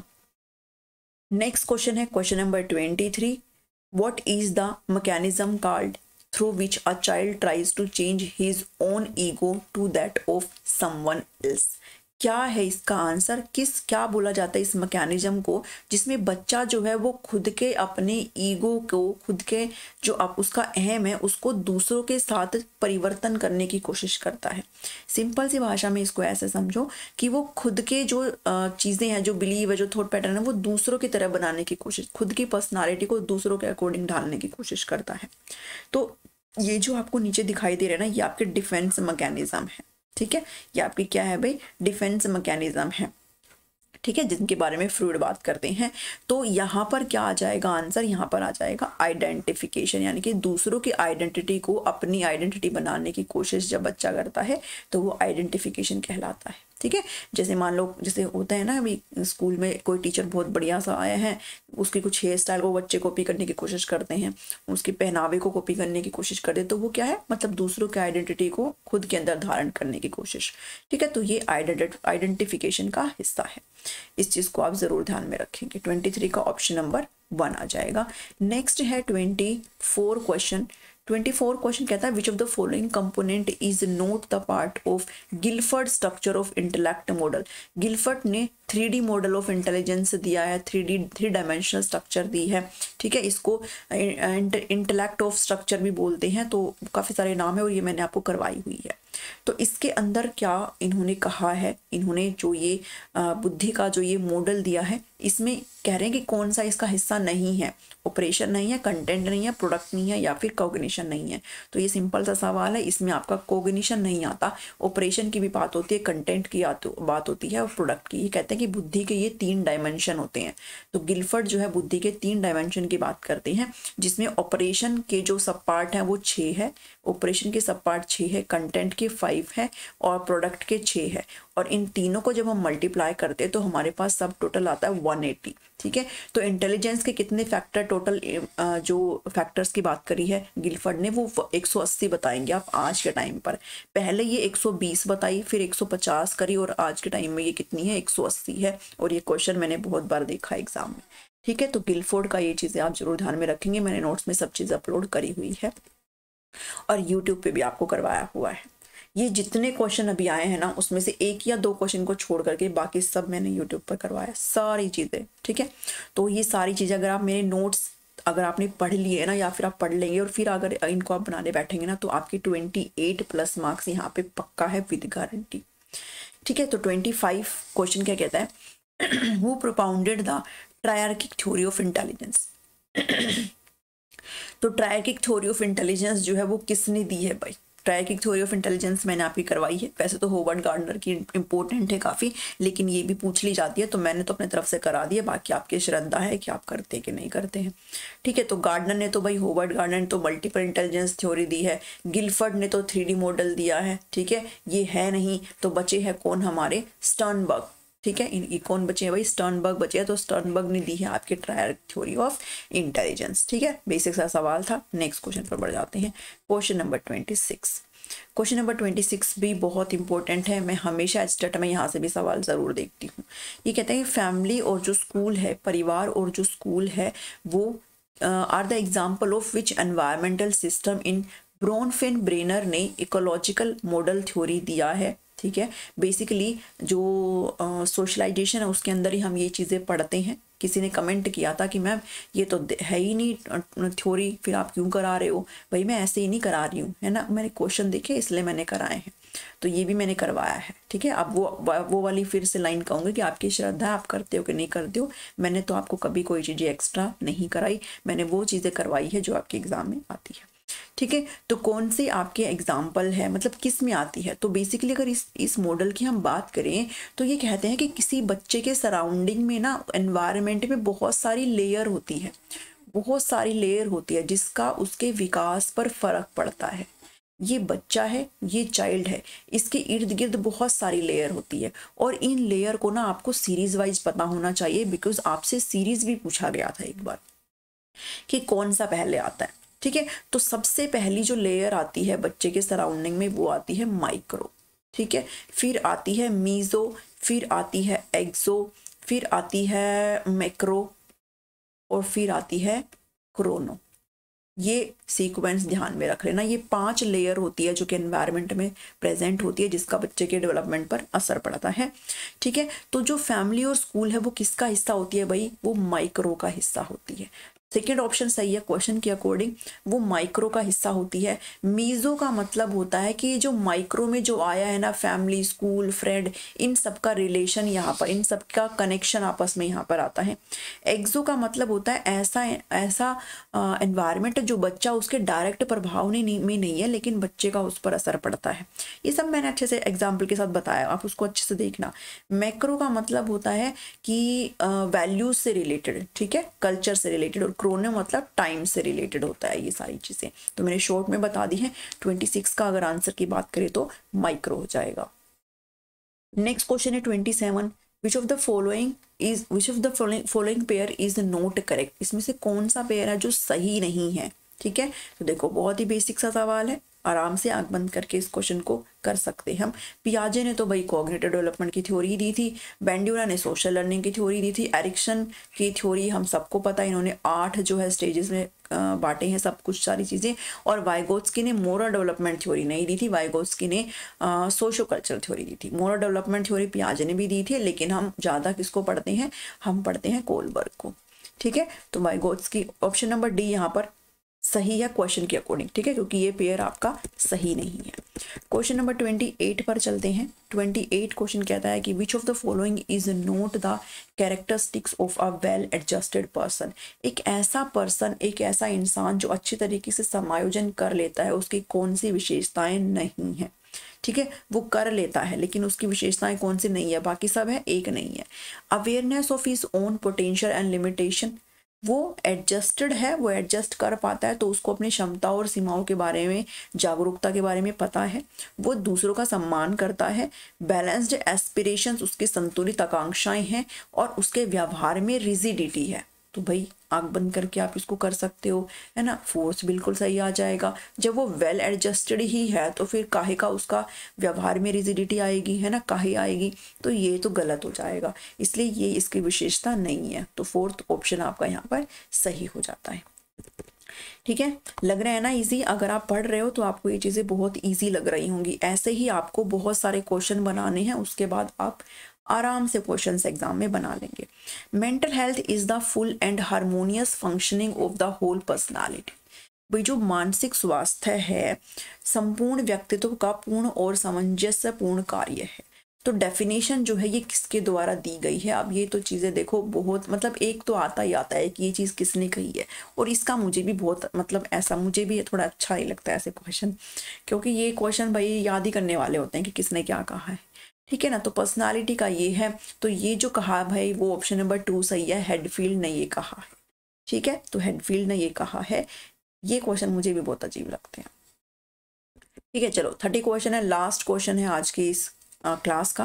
नेक्स्ट क्वेश्चन है question number 23, what is the mechanism called through which a child tries to change his own ego to that of someone else. क्या है इसका आंसर, क्या बोला जाता है इस मैकेनिज्म को, जिसमें बच्चा जो है वो खुद के अपने ईगो को, खुद के जो आप उसका अहम है उसको दूसरों के साथ परिवर्तन करने की कोशिश करता है। सिंपल सी भाषा में इसको ऐसे समझो कि वो खुद के जो चीज़ें हैं, जो बिलीव है, जो थॉट पैटर्न है, वो दूसरों की तरह बनाने की कोशिश, खुद की पर्सनालिटी को दूसरों के अकॉर्डिंग ढालने की कोशिश करता है। तो ये जो आपको नीचे दिखाई दे रहा है ना, ये आपके डिफेंस मैकेनिज्म है, ठीक है। ये आपकी क्या है भाई, डिफेंस मैकेनिज्म है, ठीक है, जिनके बारे में फ्रूड बात करते हैं। तो यहाँ पर क्या आ जाएगा आंसर, यहाँ पर आ जाएगा आइडेंटिफिकेशन, यानी कि दूसरों की आइडेंटिटी को अपनी आइडेंटिटी बनाने की कोशिश जब बच्चा करता है तो वो आइडेंटिफिकेशन कहलाता है, ठीक है। जैसे मान लो, जैसे होता है ना, अभी स्कूल में कोई टीचर बहुत बढ़िया सा आया है, उसकी कुछ हेयर स्टाइल को बच्चे कॉपी करने की कोशिश करते हैं, उसके पहनावे को कॉपी करने की कोशिश करते हैं, तो वो क्या है, मतलब दूसरों की आइडेंटिटी को खुद के अंदर धारण करने की कोशिश, ठीक है। तो ये आइडेंटिफिकेशन का हिस्सा है, इस चीज को आप जरूर ध्यान में रखेंगे। 23 का ऑप्शन नंबर 1 आ जाएगा। नेक्स्ट है 24 क्वेश्चन। 24 क्वेश्चन कहता है which of the following component is not the part of Guilford structure of intellect model. Guilford ने 3D मॉडल ऑफ इंटेलिजेंस दिया है, 3 डायमेंशनल स्ट्रक्चर दी है, ठीक है। इसको इंटेलेक्ट ऑफ स्ट्रक्चर भी बोलते हैं, तो काफ़ी सारे नाम है और ये मैंने आपको करवाई हुई है। तो इसके अंदर क्या इन्होंने कहा है, इन्होंने जो ये बुद्धि का जो ये मॉडल दिया है, इसमें कह रहे हैं कि कौन सा इसका हिस्सा नहीं है, ऑपरेशन नहीं है, कंटेंट नहीं है, प्रोडक्ट नहीं है, या फिर कॉग्निशन नहीं है। तो ये सिंपल सा सवाल है, इसमें आपका कॉग्निशन नहीं आता, ऑपरेशन की भी बात होती है, कंटेंट की बात होती है, और प्रोडक्ट की। ये कहते हैं कि बुद्धि के ये 3 डायमेंशन होते हैं। तो गिलफर्ड जो है बुद्धि के 3 डायमेंशन की बात करते हैं, जिसमें ऑपरेशन के जो सब पार्ट हैं वो 6 है, ऑपरेशन के सब पार्ट 6 है, कंटेंट के 5 है, और प्रोडक्ट के 6 है। और इन तीनों को जब हम मल्टीप्लाई करते हैं तो हमारे पास सब टोटल आता है 180, ठीक है। तो इंटेलिजेंस के कितने फैक्टर टोटल, जो फैक्टर्स की बात करी है गिलफर्ड ने, वो 180 बताएंगे आप आज के टाइम पर। पहले ये 120 बताई, फिर 150 करी, और आज के टाइम में ये कितनी है, 180 है। और ये क्वेश्चन मैंने बहुत बार देखा एग्जाम में, ठीक है। तो गिलफोर्ड का ये चीज़ें आप जरूर ध्यान में रखेंगे, मैंने नोट्स में सब चीज़ अपलोड करी हुई है और यूट्यूब पे भी आपको करवाया हुआ है। ये जितने क्वेश्चन अभी आए हैं ना, उसमें से 1 या 2 क्वेश्चन को छोड़ करके बाकी सब मैंने यूट्यूब पर करवाया, सारी चीज़ें, ठीक है। तो ये सारी चीज़ें अगर आप मेरे नोट्स अगर आपने पढ़ लिए ना, या फिर आप पढ़ लेंगे और फिर अगर इनको आप बनाने बैठेंगे ना, तो आपकी 28+ मार्क्स यहाँ पे पक्का है विद गारंटी, ठीक है। तो 25 क्वेश्चन क्या कहता है, who propounded the triarchic theory of intelligence. तो ट्रायर्किक थ्योरी ऑफ इंटेलिजेंस जो है वो किसने दी है भाई। ट्रायर्किक थ्योरी ऑफ इंटेलिजेंस मैंने आपकी करवाई है, वैसे तो होवर्ड गार्डनर की इंपॉर्टेंट है काफ़ी, लेकिन ये भी पूछ ली जाती है, तो मैंने तो अपने तरफ से करा दिया, बाकी आपकी श्रद्धा है कि आप करते हैं कि नहीं करते हैं, ठीक है। तो गार्डनर ने तो भाई, होवर्ड गार्डनर ने तो मल्टीपल इंटेलिजेंस थ्योरी दी है, गिलफर्ड ने तो 3D मॉडल दिया है, ठीक है। ये है नहीं तो बचे हैं कौन, हमारे स्टर्नबर्ग, ठीक है, इन कौन बचे हैं भाई, स्टर्नबर्ग बचे हैं। तो स्टर्नबर्ग ने दी है आपके ट्रायड थ्योरी ऑफ इंटेलिजेंस। ठीक है, बेसिक सा सवाल था। नेक्स्ट क्वेश्चन पर बढ़ जाते हैं। Question number 26। क्वेश्चन नंबर 26 भी बहुत इंपॉर्टेंट है। मैं हमेशा एचटेट में यहाँ से भी सवाल ज़रूर देखती हूँ। ये कहते हैं फैमिली और जो स्कूल है, परिवार और जो स्कूल है, वो are the example of which environmental system in Bronfenbrenner ने इकोलॉजिकल मॉडल थ्योरी दिया है। ठीक है, बेसिकली जो सोशलाइजेशन है उसके अंदर ही हम ये चीज़ें पढ़ते हैं। किसी ने कमेंट किया था कि मैम ये तो है ही नहीं थ्योरी, फिर आप क्यों करा रहे हो? भाई मैं ऐसे ही नहीं करा रही हूँ, है ना, मैंने क्वेश्चन देखे इसलिए मैंने कराए हैं, तो ये भी मैंने करवाया है। ठीक है, अब वो वाली फिर से लाइन कहूँगी कि आपकी श्रद्धा, आप करते हो कि नहीं करते हो। मैंने तो आपको कभी कोई चीज़ें एक्स्ट्रा नहीं कराई, मैंने वो चीज़ें करवाई है जो आपके एग्जाम में आती है। ठीक है, तो कौन से आपके एग्जाम्पल है, मतलब किस में आती है? तो बेसिकली अगर इस मॉडल की हम बात करें तो ये कहते हैं कि किसी बच्चे के सराउंडिंग में ना, एनवायरनमेंट में बहुत सारी लेयर होती है, बहुत सारी लेयर होती है जिसका उसके विकास पर फर्क पड़ता है। ये बच्चा है, ये चाइल्ड है, इसके इर्द गिर्द बहुत सारी लेयर होती है और इन लेयर को ना आपको सीरीज वाइज पता होना चाहिए, बिकॉज आपसे सीरीज भी पूछा गया था एक बार कि कौन सा पहले आता है। ठीक है, तो सबसे पहली जो लेयर आती है बच्चे के सराउंडिंग में वो आती है माइक्रो। ठीक है, फिर आती है मीजो, फिर आती है एक्सो, फिर आती है मैक्रो और फिर आती है क्रोनो। ये सीक्वेंस ध्यान में रख लेना। ये 5 लेयर होती है जो कि एनवायरनमेंट में प्रेजेंट होती है, जिसका बच्चे के डेवलपमेंट पर असर पड़ता है। ठीक है, तो जो फैमिली और स्कूल है वो किसका हिस्सा होती है भाई? वो माइक्रो का हिस्सा होती है। सेकेंड ऑप्शन सही है क्वेश्चन के अकॉर्डिंग, वो माइक्रो का हिस्सा होती है। मीजो का मतलब होता है कि जो माइक्रो में जो आया है ना, फैमिली, स्कूल, फ्रेंड, इन सब का रिलेशन यहाँ पर, इन सब का कनेक्शन आपस में यहाँ पर आता है। एक्सो का मतलब होता है ऐसा एनवायरनमेंट जो बच्चा उसके डायरेक्ट प्रभाव में नहीं है, लेकिन बच्चे का उस पर असर पड़ता है। ये सब मैंने अच्छे से एग्जाम्पल के साथ बताया, आप उसको अच्छे से देखना। मैक्रो का मतलब होता है कि वैल्यूज से रिलेटेड, ठीक है, कल्चर से रिलेटेड, और क्रोनो मतलब टाइम से रिलेटेड होता है। ये सारी चीजें तो मैंने शॉर्ट में बता दी हैं। 26 का अगर आंसर की बात करें तो माइक्रो हो जाएगा। नेक्स्ट क्वेश्चन है 27। Which of the following pair is not correct? इसमें से कौन सा पेयर है जो सही नहीं है? ठीक है, तो देखो बहुत ही बेसिक सा सवाल है, आराम से आंख बंद करके इस क्वेश्चन को कर सकते हैं हम। पियाजे ने तो भाई कॉग्निटिव डेवलपमेंट की थ्योरी दी थी, बेंड्यूरा ने सोशल लर्निंग की थ्योरी दी थी, एरिक्सन की थ्योरी हम सबको पता है, इन्होंने 8 जो है स्टेजेस में बांटे हैं सब कुछ सारी चीज़ें। और वाइगोत्स्की ने मोरल डेवलपमेंट थ्योरी नहीं दी थी, वाइगोत्स्की ने सोशो कल्चरल थ्योरी दी थी। मोरल डेवलपमेंट थ्योरी पियाजे ने भी दी थी, लेकिन हम ज़्यादा किसको पढ़ते हैं? हम पढ़ते हैं कोलबर्ग को। ठीक है, तो वाइगोत्स्की ऑप्शन नंबर डी यहाँ पर सही है क्वेश्चन के अकॉर्डिंग। ठीक है, क्योंकि ये पेयर आपका सही नहीं है। क्वेश्चन नंबर 28 पर चलते हैं। 28 क्वेश्चन कहता है कि which of the following is not the characteristics of a well adjusted person? एक ऐसा पर्सन, एक ऐसा इंसान जो अच्छी तरीके से समायोजन कर लेता है, उसकी कौन सी विशेषताएं नहीं है? ठीक है, वो कर लेता है लेकिन उसकी विशेषताएं कौन सी नहीं है? बाकी सब है, एक नहीं है। Awareness of his own potential and limitation, वो एडजस्टेड है, वो एडजस्ट कर पाता है, तो उसको अपनी क्षमता और सीमाओं के बारे में, जागरूकता के बारे में पता है। वो दूसरों का सम्मान करता है। बैलेंस्ड एस्पिरेशंस, उसकी संतुलित आकांक्षाएं हैं, और उसके व्यवहार में रिजिडिटी है। तो भाई आंख बंद करके आप इसको कर सकते हो, है ना, फोर्स बिल्कुल सही आ जाएगा। जब वो वेल एडजस्टेड ही है तो फिर काहे का उसका व्यवहार में रिजिडिटी आएगी, है ना, काहे आएगी? तो ये तो गलत हो जाएगा, इसलिए ये इसकी विशेषता नहीं है। तो फोर्थ ऑप्शन आपका यहाँ पर सही हो जाता है। ठीक है, लग रहा है ना इजी? अगर आप पढ़ रहे हो तो आपको ये चीज़ें बहुत इजी लग रही होंगी। ऐसे ही आपको बहुत सारे क्वेश्चन बनाने हैं, उसके बाद आप आराम से क्वेश्चंस एग्जाम में बना लेंगे। Mental health is the full and harmonious functioning of the whole personality. भाई जो मानसिक स्वास्थ्य है, संपूर्ण व्यक्तित्व का पूर्ण और सामंजस्यपूर्ण कार्य है। तो डेफिनेशन जो है ये किसके द्वारा दी गई है? अब ये तो चीज़ें देखो बहुत, मतलब एक तो आता ही आता है कि ये चीज़ किसने कही है, और इसका मुझे भी बहुत, मतलब ऐसा मुझे भी थोड़ा अच्छा ही लगता है ऐसे क्वेश्चन, क्योंकि ये क्वेश्चन भाई याद ही करने वाले होते हैं कि किसने क्या कहा है। ठीक है ना, तो पर्सनालिटी का ये है। तो ये जो कहा भाई वो ऑप्शन नंबर 2 सही है, हेडफील्ड ने ये कहा है। ठीक है, तो हेडफील्ड ने ये कहा है। ये क्वेश्चन मुझे भी बहुत अजीब लगते हैं। ठीक है, चलो 30 क्वेश्चन है, लास्ट क्वेश्चन है आज की इस क्लास का।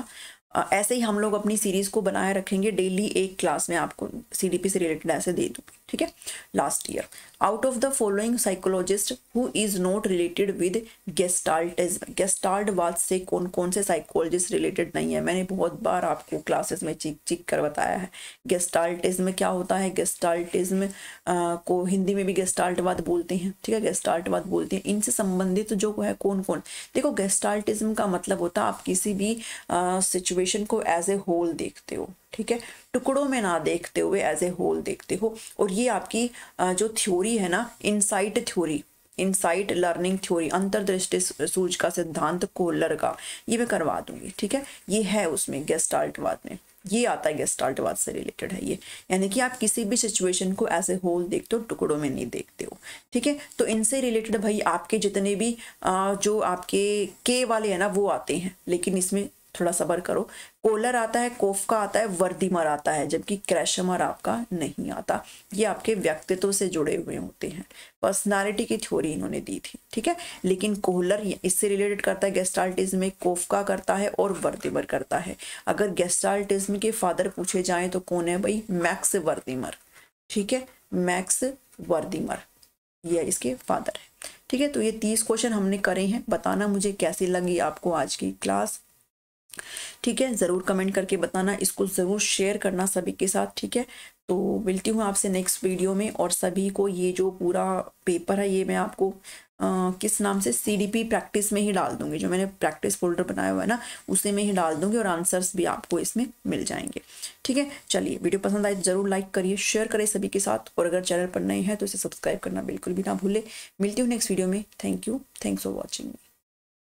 ऐसे ही हम लोग अपनी सीरीज को बनाए रखेंगे, डेली एक क्लास में आपको सीडीपी से रिलेटेड ऐसे दे दूँ, ठीक है। Last year, out of the following psychologist who is not related with gestaltism, गेस्टाल्टवाद से कौन कौन से साइकोलॉजिस्ट रिलेटेड नहीं है। मैंने बहुत बार आपको क्लासेस में चिक कर बताया है गेस्टाल्टिज्म क्या होता है। गेस्टाल्टिज्म को हिंदी में भी गेस्टाल्टवाद बोलते हैं, ठीक है, गेस्टाल्टवाद बोलते हैं। इनसे संबंधित जो है कौन कौन, देखो गेस्टाल्टिज्म का मतलब होता है आप किसी भी सिचुएशन को एज ए होल देखते हो, ठीक है, टुकड़ों में ना देखते हुए एज ए होल देखते हो। और ये आपकी जो थ्योरी है ना, insight theory, insight learning theory, अंतर्दृष्टि सूझ का सिद्धांत कोहलर का, ये मैं करवा दूंगी, ठीक है। ये है उसमें गेस्टाल्टवाद में, ये आता है गेस्टाल्टवाद से रिलेटेड है ये, यानी कि आप किसी भी सिचुएशन को ऐसे होल देखते हो, टुकड़ों में नहीं देखते हो, ठीक है। तो इनसे रिलेटेड भाई आपके जितने भी जो आपके के वाले हैं ना वो आते हैं, लेकिन इसमें थोड़ा सब्र करो। कोहलर आता है, कोफका आता है, वर्दीमर आता है, जबकि क्रेशमर आपका नहीं आता। ये आपके व्यक्तित्व से जुड़े हुए होते हैं, पर्सनालिटी की थ्योरी इन्होंने दी थी, ठीक है। लेकिन कोहलर इससे रिलेटेड करता है गेस्टाल्टिज्म में, कोफका करता है और वर्दीमर करता है। अगर गेस्टाल्टिज्म के फादर पूछे जाएं तो कौन है भाई, मैक्स वर्दीमर, ठीक है, मैक्स वर्दीमर, ये इसके फादर है, ठीक है। तो ये 30 क्वेश्चन हमने करे हैं। बताना मुझे कैसी लगी आपको आज की क्लास, ठीक है, ज़रूर कमेंट करके बताना, इसको ज़रूर शेयर करना सभी के साथ, ठीक है। तो मिलती हूँ आपसे नेक्स्ट वीडियो में। और सभी को ये जो पूरा पेपर है ये मैं आपको किस नाम से, सीडीपी प्रैक्टिस में ही डाल दूंगी, जो मैंने प्रैक्टिस फोल्डर बनाया हुआ है ना उसी में ही डाल दूंगी, और आंसर्स भी आपको इसमें मिल जाएंगे, ठीक है। चलिए, वीडियो पसंद आए ज़रूर लाइक करिए, शेयर करें सभी के साथ, और अगर चैनल पर नए हैं तो इसे सब्सक्राइब करना बिल्कुल भी ना भूलें। मिलती हूँ नेक्स्ट वीडियो में। Thank you, thanks for watching.